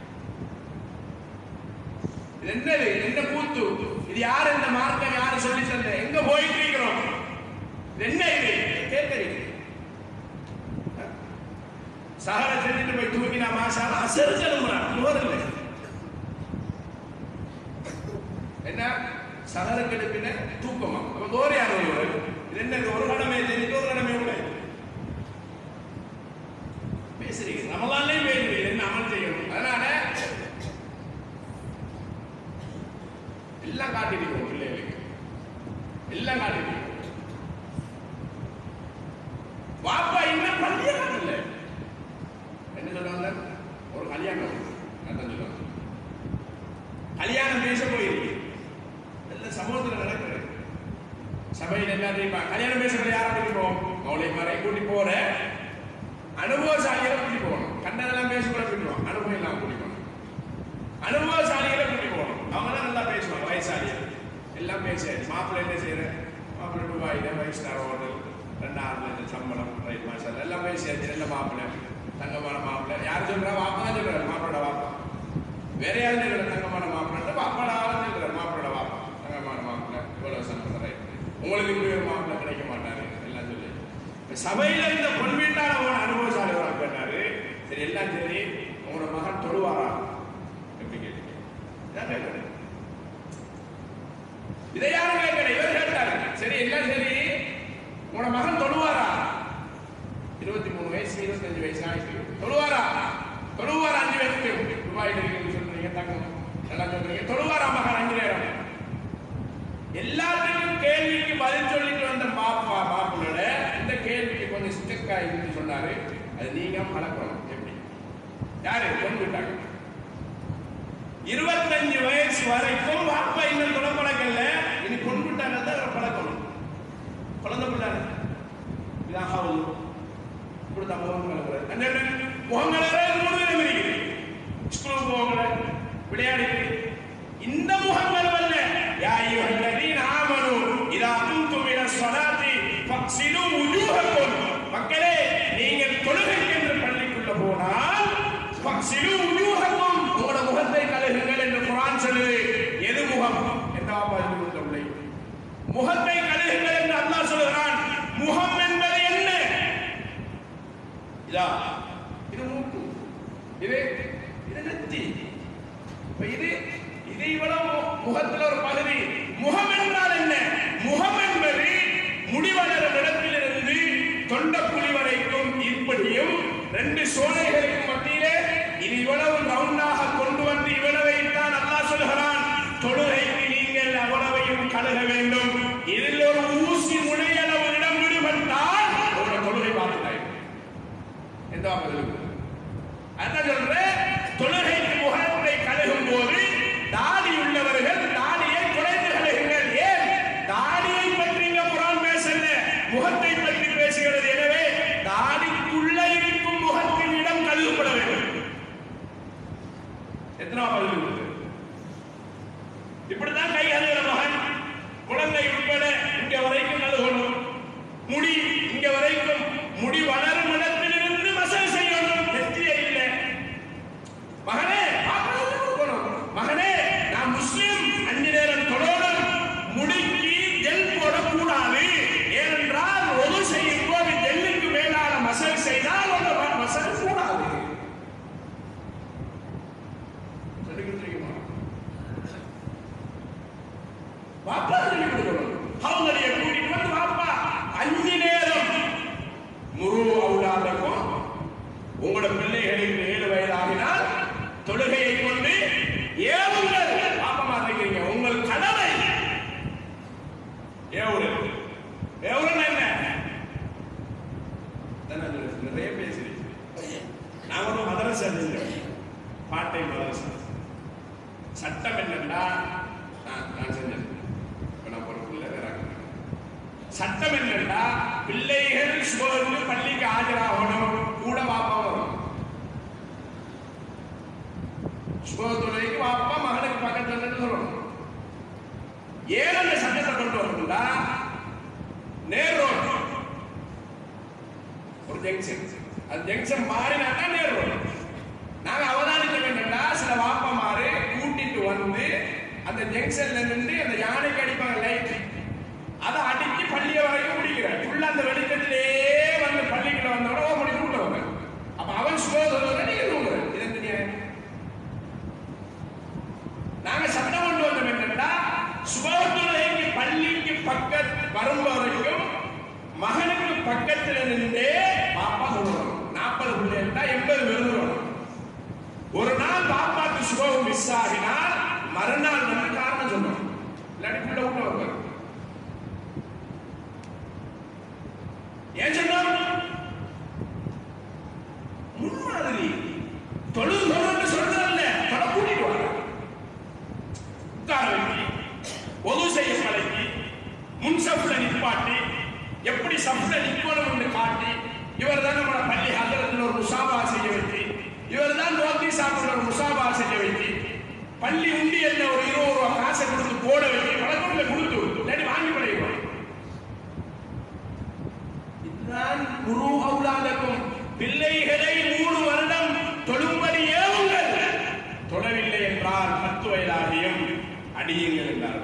என்னது, என்ன கூத்து இது? யாரு இந்த மார்க்கம் யாரு சொல்லி தந்த? எங்க போயிட்டு இருக்கிறோம்? என்ன இது கேட்கறீங்க? சஹர செஞ்சுட்டு போய் தூங்கினா மாஷால அசரு கிளம்புறான் இல்லை என்ன சஹருக்கு எடுப்பின தூக்கமா? அப்ப தோரையான இது என்ன? ஒரு கடமை தெரிஞ்சு ஒரு கடமை உள்ள பேசுறீங்க. ரமலான்லயே பேசுறீங்க என்ன அமல் செய்யணும். அதனால எல்லாம் காட்டிருக்கோம் பிள்ளைகளுக்கு, எல்லாம் காட்டிருக்கோம். வாப்பா இன்னும் கல்யாணம் இல்லை. என்ன சொல்றாங்க? ஒரு கல்யாணம் சொல்லுவாங்க, கல்யாணம் பேச போயிருக்கு. எல்லாம் சமூகத்தில் நடக்கிறது. சபையில் என்ன தெரியுமா? கல்யாணம் பேசுறது யாரை கூட்டி போவோம்? மௌலை மறை கூட்டி போற அனுபவசாலிகளை கூட்டி போகணும். கண்டதெல்லாம் பேசக்கூட கூட்டிடுவோம். அனுபவம் இல்லாம கூட்டி போகணும். அனுபவசாலிகளை கூட்டி போகணும். அவங்க தான் நல்லா பேசுவாங்க. வயசாலிகள் எல்லாம் பேசியாச்சு. மாப்பிள்ளை என்ன செய்யற? மாப்பிள்ளை ரூபாயில ஃபைவ் ஸ்டார் ஹோட்டல், ரெண்டாயிரம் லட்சம் சம்பளம், ரைட் மாஸ்டர் எல்லாம் பேசியாச்சு. நல்ல மாப்பிள்ளை, தங்கமான மாப்பிள்ளை. யார் சொல்றா? வாப்பா தான் சொல்றாரு. மாப்பிளோட வாப்பா. வேற யாரும் சொல்ற? தங்கமான மாப்பிள்ளை. வாப்பாட ஆளும் சொல்றாரு. மாப்பிளோட வாப்பா தங்கமான மாப்பிள்ளை, இவ்வளவு சம்பளம், ரைட். உங்களுக்கு இப்படி ஒரு மாப்பிள்ளை கிடைக்க மாட்டாரு எல்லாம் சொல்லி சபையில இருந்த பொன் வீட்டான அனுபவசாலி ஒரு கேட்டாரு. சரி எல்லாம் சரி, உங்களோட மகன் தொழுவாரா எப்படி கேட்டீங்க? இதை யாரும் கேட்கல, இவர் கேட்டாரு. சரி எல்லாம் சரி, உங்களோட மகன் தொழுவாரா? இருபத்தி மூணு வயசு இருபத்தஞ்சு வயசு ஆயிட்டு தொழுவாரா? தொழுவாரா? அஞ்சு வயசுக்கு ரூபாய் சொல்றீங்க, தங்கம் எல்லாம் சொல்றீங்க. தொழுவாரா மகன் அஞ்சு நேரம்? எல்லாத்துக்கும் கேள்விக்கு பதில் சொல்லிட்டு வந்த பாப்பா பாப்புலோட இந்த கேள்விக்கு கொஞ்சம் ஸ்டெக் ஆயிடுன்னு சொன்னாரு. அது நீங்க பழக்கணும். எப்படி? யாரு கொண்டு விட்டாங்க? இருபத்தஞ்சு வயசு வரைக்கும் பாப்பா இன்னும் தொலை பழக்கல. இனி கொண்டு விட்டாங்க தான் பழக்கணும். குழந்தை பிள்ளாரு இதாக இப்படித்தான் முகம் முகங்களே மூணு விதம் இருக்குது. ஸ்கூலுக்கு போகல, விளையாடுக்கு. இந்த முகங்கள் அல்ல. யா அய்யுஹல்லதீன ஆமனூ இதா குன்தும் இலா ஸலாத்தி ஃபக்ஸிலூ வுஜூஹக்கும். மக்களே, நீங்கள் தொழுகைக்கு என்று பள்ளிக்குள்ள போனால் ஃபக்ஸிலூ வுஜூஹக்கும், உங்களோட முகத்தை கழுகுங்கள் என்று குர்ஆன் சொல்லுது. எது முகம்? என்ன பாருங்க பிள்ளை, முகத்தை கழுகுங்கள் என்று அல்லாஹ் சொல்கிறான். முகம் என்பது என்ன? இதா இது மூக்கு, இது இது நெத்தி, இது இது இவ்வளவு முகத்தில் ஒரு பகுதி. முகம் என்றால் என்ன? முகம் என்பது முடிவளரும் இடத்திலிருந்து தொண்டக்குழி வரைக்கும் இப்படியும் ரெண்டு சோலைகளுக்கு மத்தியிலே இது இவ்வளவு ரவுண்டாக கொண்டு வந்து இவ்வளவைத்தான் அல்லாஹ் சொல்கிறான். தொழுகைக்கு நீங்கள் அவ்வளவையும் கழுக வேண்டும். இதில் ஒரு ஊசி முனையளவு இடம் விடுபட்டால் உங்களோட தொழுகை பார்த்துட்டாய். எந்த என்ன சொல்ற? தொழுகைக்கு முகத்தை கழுகும் போது தாடி உள்ளவர்கள் தாடியை குறைந்து கழுகுங்கள். ஏன்? தாடியை பற்றி இங்க குர்ஆன் பேசல, முகத்தை பற்றி பேசுகிறது. எனவே தாடிக்குள்ள இருக்கும் முகத்தின் இடம் கழுவப்பட வேண்டும். எத்தனாவது? இப்படிதான் கை கழுவுற மகன் குழந்தை உட்பட இங்க வரைக்கும் கழுவணும். முடி இங்க வரைக்கும், முடி வளரும் இடத்திலிருந்து மசாஜ் செய்யணும். நெத்தியே இல்லை. மகனே மகனே, நான் முஸ்லிம், அஞ்சு நேரம் தொழணும். முடிக்கு ஜெல் போடக்கூடாது. ஏனென்றால் ஒது செய்யும் போது ஜெல்லுக்கு மேலான மசாஜ் செய்தால் அந்த மசாஜ் கூடாது. பாப்பா சொல்லி கொடுக்கணும். அவங்களுடைய கூட்டிட்டு வந்து பாப்பா அஞ்சு நேரம் முரு அவுலாதக்கும் உங்களோட பிள்ளைகளுக்கு ஏழு வயது ஆகினால் தொழுகையை கொண்டு ஏவுங்கள். பாப்பமா இருக்கிறீங்க, உங்கள் கடமை ஏவுறு. ஏவுறன்னு என்ன? நிறைய பேசுறீங்க. நான் ஒரு மதரசா பாட்டை மதரசா. சட்டம் என்னன்னா நான் செஞ்சேன். நான் பொறுப்புள்ள வேற சட்டம் என்னன்னா பிள்ளைகள் சுபருக்கு பள்ளிக்கு ஆஜராகணும். கூட பாப்பா வரும். சுபத்துறைக்கு பாப்பா மகனுக்கு பக்கத்துல சொல்லணும். ஏன் அந்த சட்டத்தை கொண்டு வரணும்னா ஜங்ஷன். அது ஜங்ஷன் மாறினா தான் நேர் வரும். நாங்க அவதானிக்க வேண்டாம்டா, சில வாப்பமாறு கூட்டிட்டு வந்து அந்த ஜங்ஷன்ல நின்று அந்த யானைக்கு அடிப்பாங்க லைட், அதை அடிச்சு பள்ளிய வரைக்கும் முடிக்கிறார். ஃபுல்லா அந்த வெளிச்சத்திலே வந்து பள்ளிக்குள்ள வந்தோட ஓ பண்ணி கூட்டுவாங்க. அப்ப அவன் சுலோகத்தோட நீங்க தூங்குற. இதற்கு நியாயம். நாங்க சட்டம் கொண்டு வந்தோம் என்னன்னா, சுபத்துறைக்கு பள்ளிக்கு பக்கத்து வரும் வரைக்கும் மகனுக்கு பக்கத்தில் நின்றே பாப்பா சொல்லணும். நாற்பது பிள்ளைகள்டா எண்பது விருதுறோம். ஒரு நாள் பாப்பாக்கு சுபம் மிஸ் ஆகினால் மறுநாள் வந்து காரணம் சொல்லணும். இல்லாட்டி பிள்ளை விட்டு வருவார். ஏன் சொன்னோம்? முன்மாதிரி தொழுது தொழுன்னு சொல்றதில்ல, தொலை கூட்டிட்டு வர உட்கார வைக்கி, ஒது செய்ய பழகி, முன் சப்ல நிப்பாட்டி, எப்படி சப்ல நிக்கணும் காட்டி, இவர் தான் நம்மளோட பள்ளி ஹதரத்தில் ஒரு முசாபா செய்ய வைத்து, இவர் தான் நோக்கி சாப்பிட ஒரு முசாபா செய்ய வைத்து, பள்ளி உண்டியல்ல ஒரு இருபது ரூபா காசை கொடுத்து போட வைத்து, வழக்கத்துல கொடுத்து இல்லாட்டி வாங்கி பழகிடுவாங்க. இதுதான் குரு அவுலாதக்கும். பிள்ளைகளை மூணு வருடம் தொழும்படி ஏவுங்கள், தொழவில்லை என்றால் பத்து வயதாகியும் அடியுங்கள் என்றார்கள்.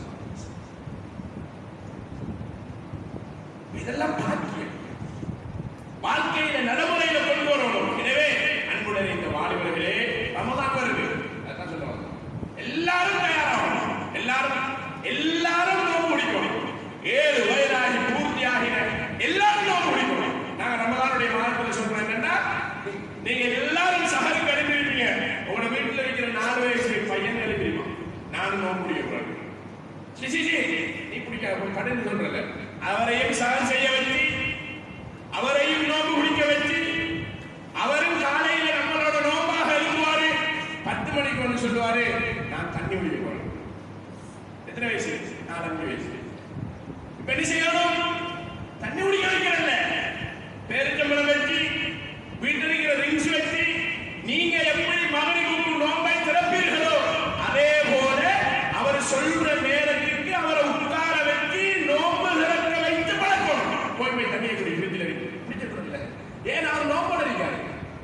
இதெல்லாம் பாக்கியம் வாழ்க்கையில நடைமுறையில கொண்டு வரணும். எனவே அன்புடன் இந்த வாலிபர்களே, ரமதான் வருது, அதான் சொல்லுவாங்க, எல்லாரும் தயாராகணும், எல்லாரும் எல்லாரும் நோம்பு முடிக்கணும். ஏழு வயதாகி பூர்த்தியாகின எல்லாரும் நோம்பு முடிக்கணும். நாங்க ரமதானுடைய மாதத்தில் சொல்றோம் என்னன்னா, நீங்க எல்லாரும் சஹருக்கு எழுப்பிருப்பீங்க. உங்களோட வீட்டில் இருக்கிற நாலு வயசு பையன் எழுப்பிருப்பான், நானும் நோம்பு முடிக்க நீ பிடிக்காத கடன் சொல்றல, அவரையும் சகன் செய்ய வச்சு, அவரையும் நோம்பு குடிக்க வச்சு, அவரும் காலையில நம்மளோட நோம்பாக எழுதுவாரு. பத்து மணிக்கு ஒன்று சொல்லுவாரு, நான் தண்ணி குடிக்க போறேன். எத்தனை வயசு? நாலஞ்சு வயசு. இப்ப என்ன செய்யணும்? தண்ணி குடிக்க வைக்கிறல்ல, பேரிச்சம்பளம் வச்சு, வீட்டில் இருக்கிற ரிங்ஸ் வச்சு, நீங்க எப்படி மகனுக்கு நோம்பை திறப்பீர்களோ அதே போல அவர் சொல்ற நேரத்திற்கு அவரை உட்கார வச்சு நோம்பு திறக்க வைத்து பழக்கணும். போய் போய் தண்ணியை குடி, வீட்டில் இருக்கு குடிச்சிட்டு. ஏன் அவர் நோம்போட இருக்காரு?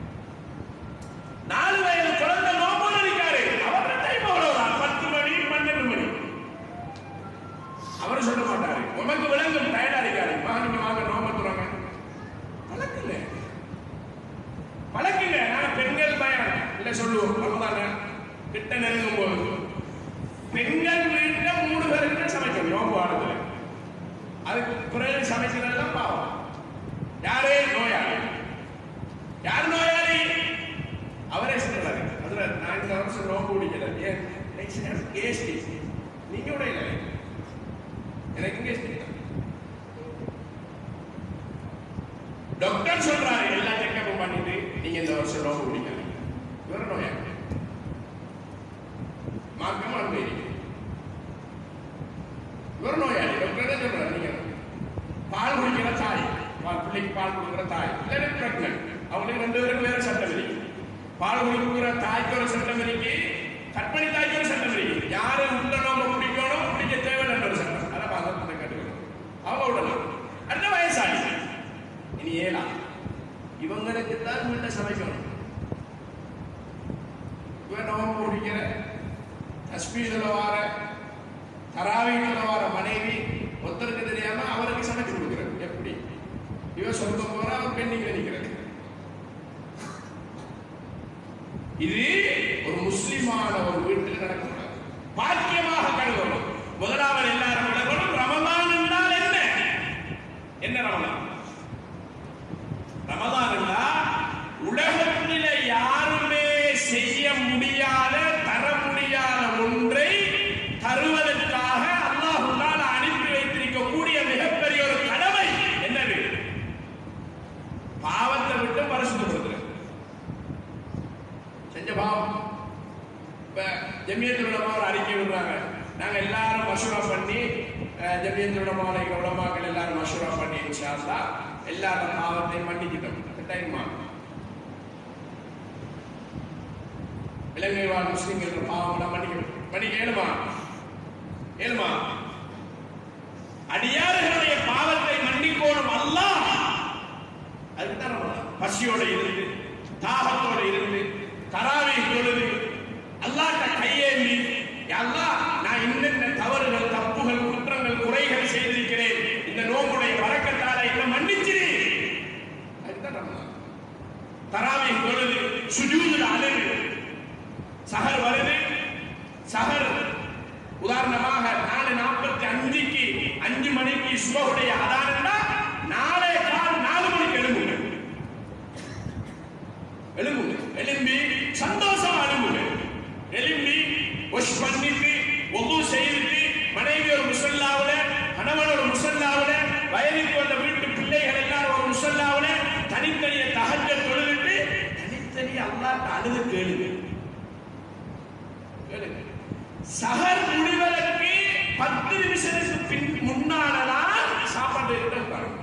நாலு வயது குழந்தை நோம்போட இருக்காரு. அவரோட டைம் அவ்வளவுதான், பத்து மணி பன்னெண்டு மணி. அவர் சொல்ல மாட்டாரு, உமக்கு விளங்கும் டயர்டா இருக்காரு, மகனுக்கு வாங்க நோம்பத்துறாங்க. பழக்கல பழக்கல. நாங்க பெண்கள் பயம் இல்ல சொல்லுவோம். ரமதான் கிட்ட நெருங்கும் போது பெண்கள் வீட்டுல மூணு பேருக்கு சமைக்கணும் நோம்பு ஆடுதல். அதுக்கு பிறகு சமைக்கிறதெல்லாம் பாவம். யாரே நோயாளி, யார் நோயாளி? அவரே சொல்றாரு, அதுல நான் இந்த வருஷம் நோம்பு குடிக்கல. நீங்க கூட இல்லை, எனக்கு டாக்டர் சொல்றாரு, எல்லா செக்கப்பும் பண்ணிட்டு நீங்க இந்த வருஷம் நோம்பு குடிக்கல. இவர் நோயாளி, மார்க்கம் அனுபவி. இவர் நோயாளி, டாக்டர் சொல்றாரு, நீங்க பால் குடிக்கிற தாய், பிள்ளைக்கு பால் கொடுக்குற தாய், இல்லை பிரெக்னன்ட், அவங்களுக்கு ரெண்டு பேருக்கு வேற சட்டம் இருக்கு. பால் குடிக்கிற தாய்க்கு ஒரு சட்டம் இருக்கு, கற்பனை தாய்க்கு ஒரு சட்டம் இருக்கு. யாரு உள்ள நோம்பு குடிக்கணும், குடிக்க தேவையில்லை ஒரு சட்டம். அதை பார்த்து கட்டுக்கணும். அவங்க விடலாம். அடுத்த வயசாளி இனி ஏழா, இவங்களுக்கு தான் வீட்டை சமைக்கணும். இவன் நோம்பு குடிக்கிற, தஸ்பீஹ்ல வார, தராவீஹ்ல வார மனைவி ஒருத்தருக்கு தெரியாம அவருக்கு சமைச்சு கொடுக்கிறது. எப்படி இவன் சொந்தம் போற, அவர் பெண்ணிங்க நிற்கிறது. இது ஒரு முஸ்லிமான ஒரு வீட்டில் நடக்கக்கூடாது. பாக்கியமாக கருதணும். முதலாவது எல்லாரும் விளக்கணும், ரமதான் என்றால் என்ன? என்ன ரமதான்? ரமதான் என்றால் உலகத்தில யாருமே செய்ய முடியாத, தர முடியாத ஒன்றை தருவதற்காக அல்லாஹ்வுத்தாலா அனுப்பி வைத்திருக்கக்கூடிய மிகப்பெரிய ஒரு கடமை. என்னது? பாவத்தை விட்டு பரிசுத்தப்படுத்துறது. செஞ்ச பாவம். இப்ப ஜமியத்துல் உலமா ஒரு அறிக்கை விடுறாங்க, நாங்க எல்லாரும் மஷூரா பண்ணி, ஜமியத்துல் உலமாவுடைய உலமாக்கள் எல்லாரும் மஷூரா பண்ணி இன்ஷா அல்லாஹ் எல்லாரும் பாவத்தை மன்னிக்கிட்டோம். டைமா இலங்கை வாழ் முஸ்லிம்கள் பாவம் மன்னிக்கணும். மன்னிக்க ஏழுமா? ஏழுமா? அடியார்களுடைய பாவத்தை மன்னிக்கணும் அல்லாஹ். அதுக்கு தான் பசியோட இருந்து தாகத்தோட இருந்து தராவீஹ் தொழுது அல்லாஹ்ட்ட கையேந்தி யா அல்லாஹ் நான் இன்னென்ன தவறுகள் தப்புகள் குற்றங்கள் குறைகள் செய்திருக்கிறேன் இந்த நோம்புடைய பரக்கத்தால என்ன மன்னிச்சிரு. அதுதான் ரமலான். தராவீஹ் தொழுது சுஜூதுல அழுது சஹர் வருது. சஹர் உதாரணமாக நாலு நாற்பத்தி அஞ்சுக்கு அஞ்சு மணிக்கு சுபஹுடைய அதானண்டா நாளே கால் நாலு மணிக்கு எழும்புங்க எழும்புங்க எழும்பி சந்தோஷமா எழும்புங்க. எழும்பி வாஷ் பண்ணிட்டு ஒது செய்துட்டு மனைவி ஒரு முசல்லாவுல கணவன் ஒரு முசல்லாவுல வயதுக்கு வந்த வீட்டு பிள்ளைகள் எல்லாரும் ஒரு முசல்லாவுல தனித்தனிய தஹஜ்ஜத் தொழுதுட்டு தனித்தனி அல்லாஹ்ட்ட அழுது கேளுங்க. சஹர் முடிவதற்கு பத்து நிமிஷத்துக்கு பின் முன்னாலதான் சாப்பாடு உட்காரும்.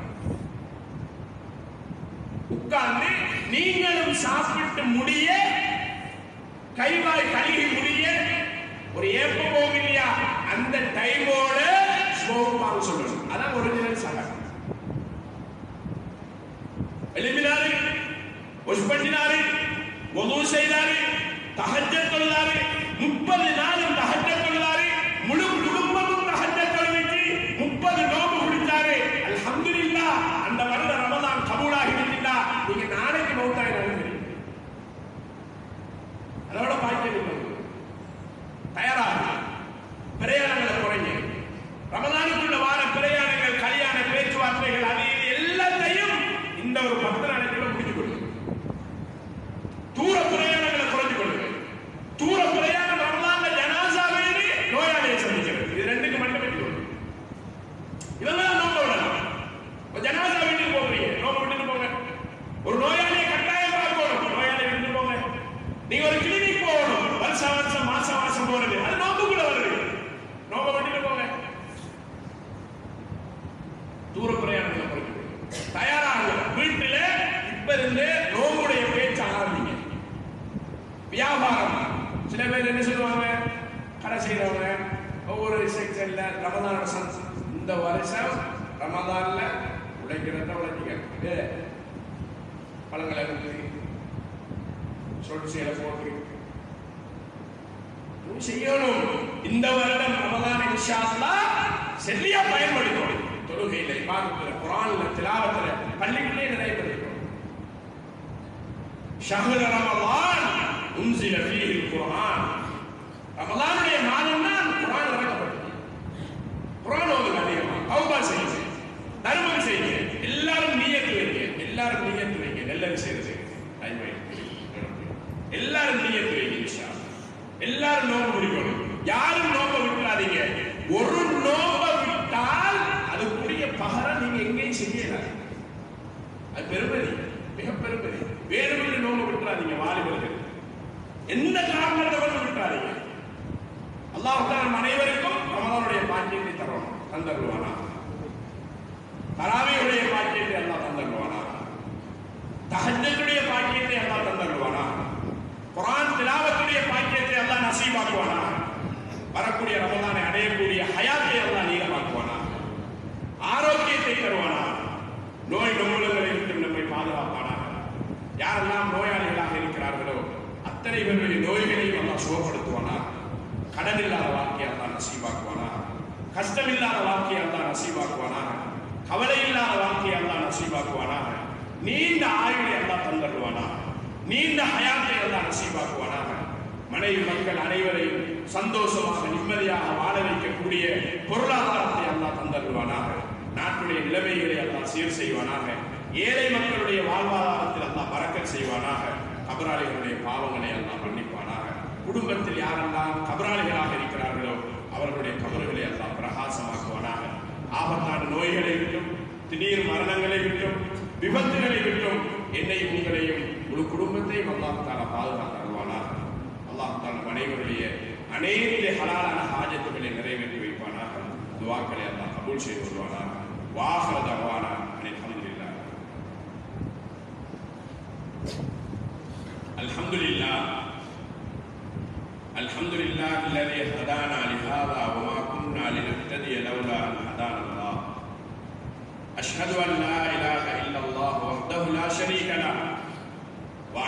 உட்கார்ந்து நீங்களும் சாப்பிட்டு முடிய கைவாய் கழுகி முடிய ஒரு ஏப்ப போகும் இல்லையா அந்த டைமோட ஸ்லோகமாக சொல்லணும். அதான் ஒரிஜினல் சஹர். எழுப்பினாரு, வாஷ் பண்ணினாரு, வுது செய்தாரு, தஹஜ்ஜத் தொழுதாரு, முப்பது நாளும் தஹஜ்ஜத் தொழுதாரு, முழு குடும்பமும் தஹஜ்ஜத் தொழுது முப்பது நோம்பு பிடிச்சாரு. அல்ஹம்துலில்லாஹ் அந்த வருட ரமலான் கபூலாகி விட்டா. நீங்க நாளைக்கு மௌத்தாய் நடக்கிறீங்க. அதோட பாக்கியம் தயாராக பிரயாணங்களை குறைங்க. ரமலானுக்குள்ள வார பிரயாணங்கள் கல்யாண பேச்சுவார்த்தைகள் அது எல்லாத்தையும் இந்த ஒரு பத்து நாளைக்குள்ள முடிச்சு கொடுங்க. தூர பிரயாணங்களை குறைஞ்சு கொடுங்க. தூர பிரயாணம் ரமலான்ல ஜனாசா வேறு நோயாளியை சந்திக்கிறது இது ரெண்டுக்கு மட்டும் வெற்றி கொடுங்க. இதெல்லாம் நோக்க விடலாம். ஜனாசா வீட்டுக்கு போகிறீங்க நோக்க விட்டுட்டு போங்க. ஒரு நோயாளியை கட்டாயம் பார்க்கணும். நோயாளியை விட்டுட்டு போங்க. நீங்க ஒரு கிளினிக் போகணும். வருஷ வருஷம் மாசம் மாசம் போறது அது நோக்குள்ள வருது. நோக்க விட்டுட்டு போங்க. தூர பிரயாணங்களை குறைஞ்சு தயாராக வீட்டுல இப்ப இருந்து நோம்புடைய பேச்சு ஆரம்பிங்க. வியாபாரம் சில பேர் என்ன சொல்லுவாங்க கடை செய்யறவங்க ஒவ்வொரு செக்ஷன்ல ரமதான் இந்த வருஷம் ரமதான்ல உழைக்கிறத உழைச்சிக்க பழங்களை இருந்து சொல் சேலை போட்டு செய்யணும். இந்த வருடம் ரமதான் இன்ஷா அல்லாஹ் சரியா பயன்படுத்தணும். தொழுகையில இபாதத்துல குர்ஆன்ல திலாவத்துல பள்ளிக்குள்ளே நிறைய பேர் ஷஹ்ரு ரமலான் உன்சில ஃபீஹி குர்ஆன். ரமலானுடைய மாதம் தான் குர்ஆன் இறக்கப்பட்டது. குர்ஆன் ஓதுங்க அதிகமா. தௌபா செய்யுங்க. தர்மம் செய்யுங்க. எல்லாரும் நியத்து வைங்க. எல்லாரும் நியத்து வைங்க. நல்லது செய்யுங்க. எல்லாரும் நியத்து வைங்க. இன்ஷா அல்லாஹ் எல்லாரும் நோன்பு பிடிக்கணும். யாரும் நோன்பு விட்டுறாதீங்க. ஒரு நோன்பு விட்டால் அதுக்குரிய பகரம் நீங்க எங்கேயும் செய்யல. அது பெருமதி, மிக பெருமதி. வேறு நோன்பு விட்டுறாதீங்க. வாலிபர்கள் எந்த காரணத்தை கொண்டு விட்டுறாதீங்க. அல்லாஹ் தஆலா அனைவருக்கும் ரமலானுடைய பாக்கியத்தை தரணும் தந்தருவானா. தராவீஹுடைய பாக்கியத்தை அல்லாஹ் தந்தருவானா. தஹஜ்ஜுடைய பாக்கியத்தை அல்லாஹ் தந்தருவானா. குர்ஆன் திலாவத்துடைய பாக்கியத்தை அல்லாஹ் நசீபாக்குவானா. வரக்கூடிய ரமலானை அடையக்கூடிய ஹயாத்தை அல்லாஹ் நீளமாக்குவானா. ஆரோக்கியத்தை தருவானா. நோய் நொம்பலங்களை விட்டு நம்மை பாதுகாப்பானா. யாரெல்லாம் நோயாளிகளாக இருக்கிறார்களோ அத்தனை பேருடைய நோய்களையும் அல்லாஹ் சுகப்படுத்துவானா. கடன் இல்லாத வாழ்க்கையை அல்லாஹ் நசீபாக்குவானா. கஷ்டம் இல்லாத வாழ்க்கையை அல்லாஹ் நசீபாக்குவானா. கவலை இல்லாத வாழ்க்கையை அல்லாஹ் நசீபாக்குவானா. நீண்ட ஆயுளை அல்லாஹ் தந்தருவானா. நீண்ட ஹயாத்தை அல்லாஹ் நசீபாக்குவானா. மனைவி மக்கள் அனைவரையும் சந்தோஷமாக நிம்மதியாக வாழ வைக்கக்கூடிய பொருளாதாரத்தை அல்லாஹ் தந்தருவானாக. நாட்டுடைய நிலைமைகளை அல்லாஹ் சீர் செய்வானாக. ஏழை மக்களுடைய வாழ்வாதாரத்தில் அல்லாஹ் பரக்கத் செய்வானாக. கபராளிகளுடைய பாவங்களை அல்லாஹ் மன்னிப்பானாக. குடும்பத்தில் யாரெல்லாம் கபராளிகளாக இருக்கிறார்களோ அவர்களுடைய கபறுகளை அல்லாஹ் பிரகாசமாக்குவானாக. ஆபத்தான நோய்களை விட்டும் திடீர் மரணங்களை விட்டும் விபத்துகளை விட்டும் என்னையும் உங்களையும் ஒரு குடும்பத்தையும் அல்லாஹ் தஆலா பாதுகாத்தருவானாக. அல்லாஹ் தஆலா அனைவருடைய அனைத்து ஹலாலான ஹாஜத்துகளை நிறைவேற்றி வைப்பானாக. துஆக்களை அல்லாஹ் கபூல் செய்து கொள்வானாக. வாஹிர தஅவானா அல்ஹம்துலில்லாஹ். அல்ஹம்துலில்லாஹ் அல்ஹம்துலில்லாஹ் الذي هدانا لهذا وما كنا لنهتدي لولا أن هدانا الله. أشهد أن لا إله إلا الله وحده لا شريك له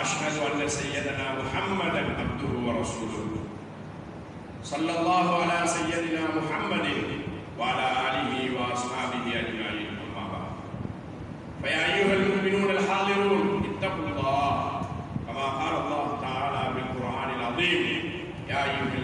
وأشهد أن سيدنا محمدا عبده ورسوله صلى الله على سيدنا محمد وعلى آله وأصحابه أجمعين. أما بعد، فيا أيها المؤمنون الحاضرون اتقوا الله كما قال الله تعالى في القرآن العظيم: يا أيها